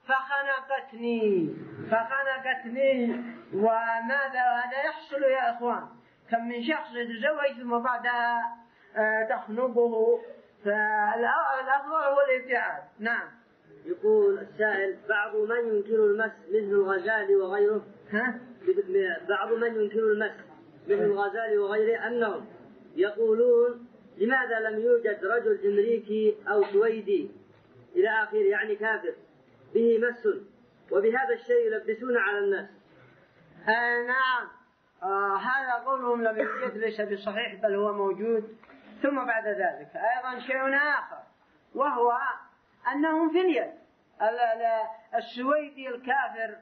فخنقتني فخنقتني وماذا هذا يحصل يا إخوان؟ كم من شخص يتزوج ثم بعدها تخنقه، فالأفضل هو الابتعاد. نعم. يقول السائل بعض من ينكر المس مثل الغزالي وغيره، ها؟ بعض من ينكر المس مثل الغزالي وغيره أنهم يقولون لماذا لم يوجد رجل أمريكي أو سويدي إلى آخره يعني كافر به مس، وبهذا الشيء يلبسون على الناس. آه نعم. آه هذا قولهم لم يوجد ليس بصحيح بل هو موجود. ثم بعد ذلك أيضا شيء آخر وهو أنهم في اليد، السويدي الكافر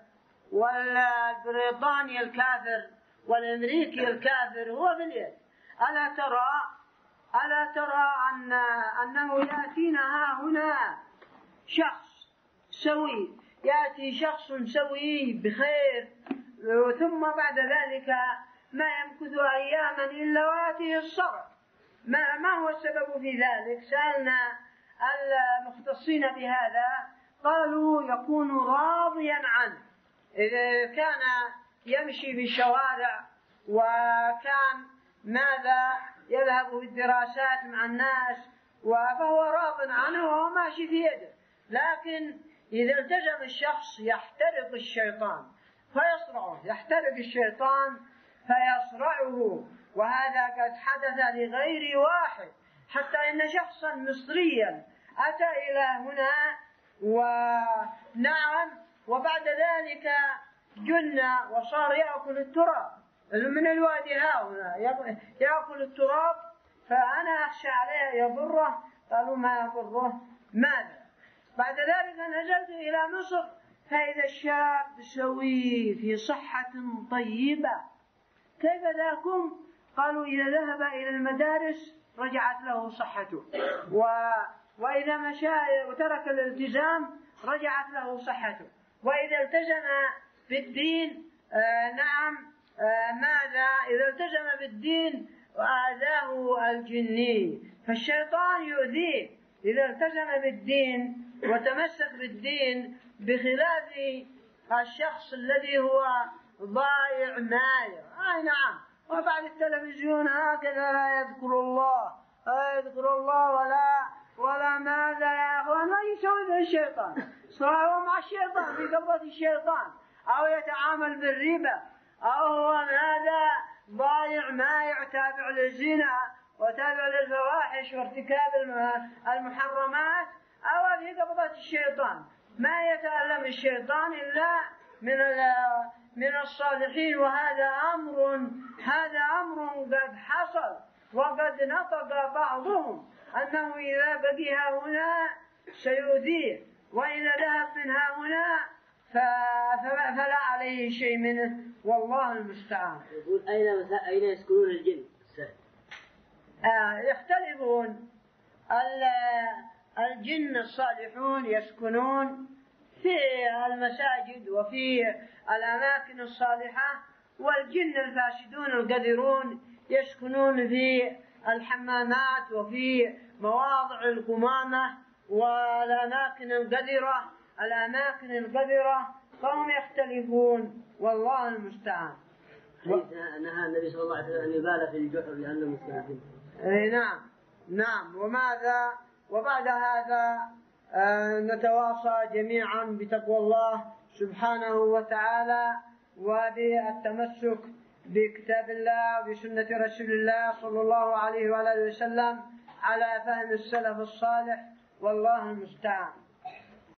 والبريطاني الكافر والأمريكي الكافر هو في اليد. ألا ترى ألا ترى أن أنه يأتينا ها هنا شخص سوي، يأتي شخص سوي بخير، ثم بعد ذلك ما يمكث أياما إلا ويأتيه الصرع. ما, ما هو السبب في ذلك؟ سألنا المختصين بهذا قالوا يكون راضيا عنه، إذا كان يمشي بالشوارع وكان ماذا يذهب في الدراسات مع الناس فهو راض عنه وهو ماشي في يده، لكن إذا التزم الشخص يحترق الشيطان فيصرعه، يحترق الشيطان فيصرعه، وهذا قد حدث لغير واحد، حتى إن شخصا مصريا أتى إلى هنا ونعم وبعد ذلك جن وصار يأكل التراب من الوادي هنا، يأكل التراب، فأنا أخشى عليه يضره. قالوا ما يضره. ماذا؟ بعد ذلك نزلت إلى مصر فإذا الشاب سوي في صحة طيبة. كيف ذاكم؟ قالوا إذا ذهب إلى المدارس رجعت له صحته، و... وإذا مشى وترك الالتزام رجعت له صحته، وإذا التزم بالدين آه نعم آه ماذا؟ إذا التزم بالدين وآذاه الجني، فالشيطان يؤذيه إذا التزم بالدين وتمسك بالدين، بخلاف الشخص الذي هو ضائع مايع. آه نعم. وبعد التلفزيون هكذا لا يذكر الله، لا يذكر الله ولا ولا ماذا يا أخوان، لا يسوي به الشيطان، صار مع الشيطان في قبضة الشيطان، أو يتعامل بالربا، أو هو هذا ضائع مايع تابع للزنا وتابع للفواحش وارتكاب المحرمات، أو في قبضة الشيطان. ما يتألم الشيطان إلا من من الصالحين، وهذا أمر هذا أمر قد حصل، وقد نطق بعضهم أنه إذا بقي هنا سيؤذيه، وإذا ذهب من هنا فلا عليه شيء منه، والله المستعان. يقول أين أين يسكنون الجن؟ آه يختلفون. الجن الصالحون يسكنون في المساجد وفي الأماكن الصالحة، والجن الفاسدون القذرون يسكنون في الحمامات وفي مواضع القمامة والأماكن القذرة الأماكن القذرة فهم يختلفون، والله المستعان. نهى النبي صلى الله عليه وسلم أن يبال في الجحر لأنه مستهزئ. أي نعم نعم. وماذا؟ وبعد هذا آه نتواصى جميعا بتقوى الله سبحانه وتعالى وبالتمسك بكتاب الله وبسنة رسول الله صلى الله عليه وآله وسلم على فهم السلف الصالح، والله المستعان.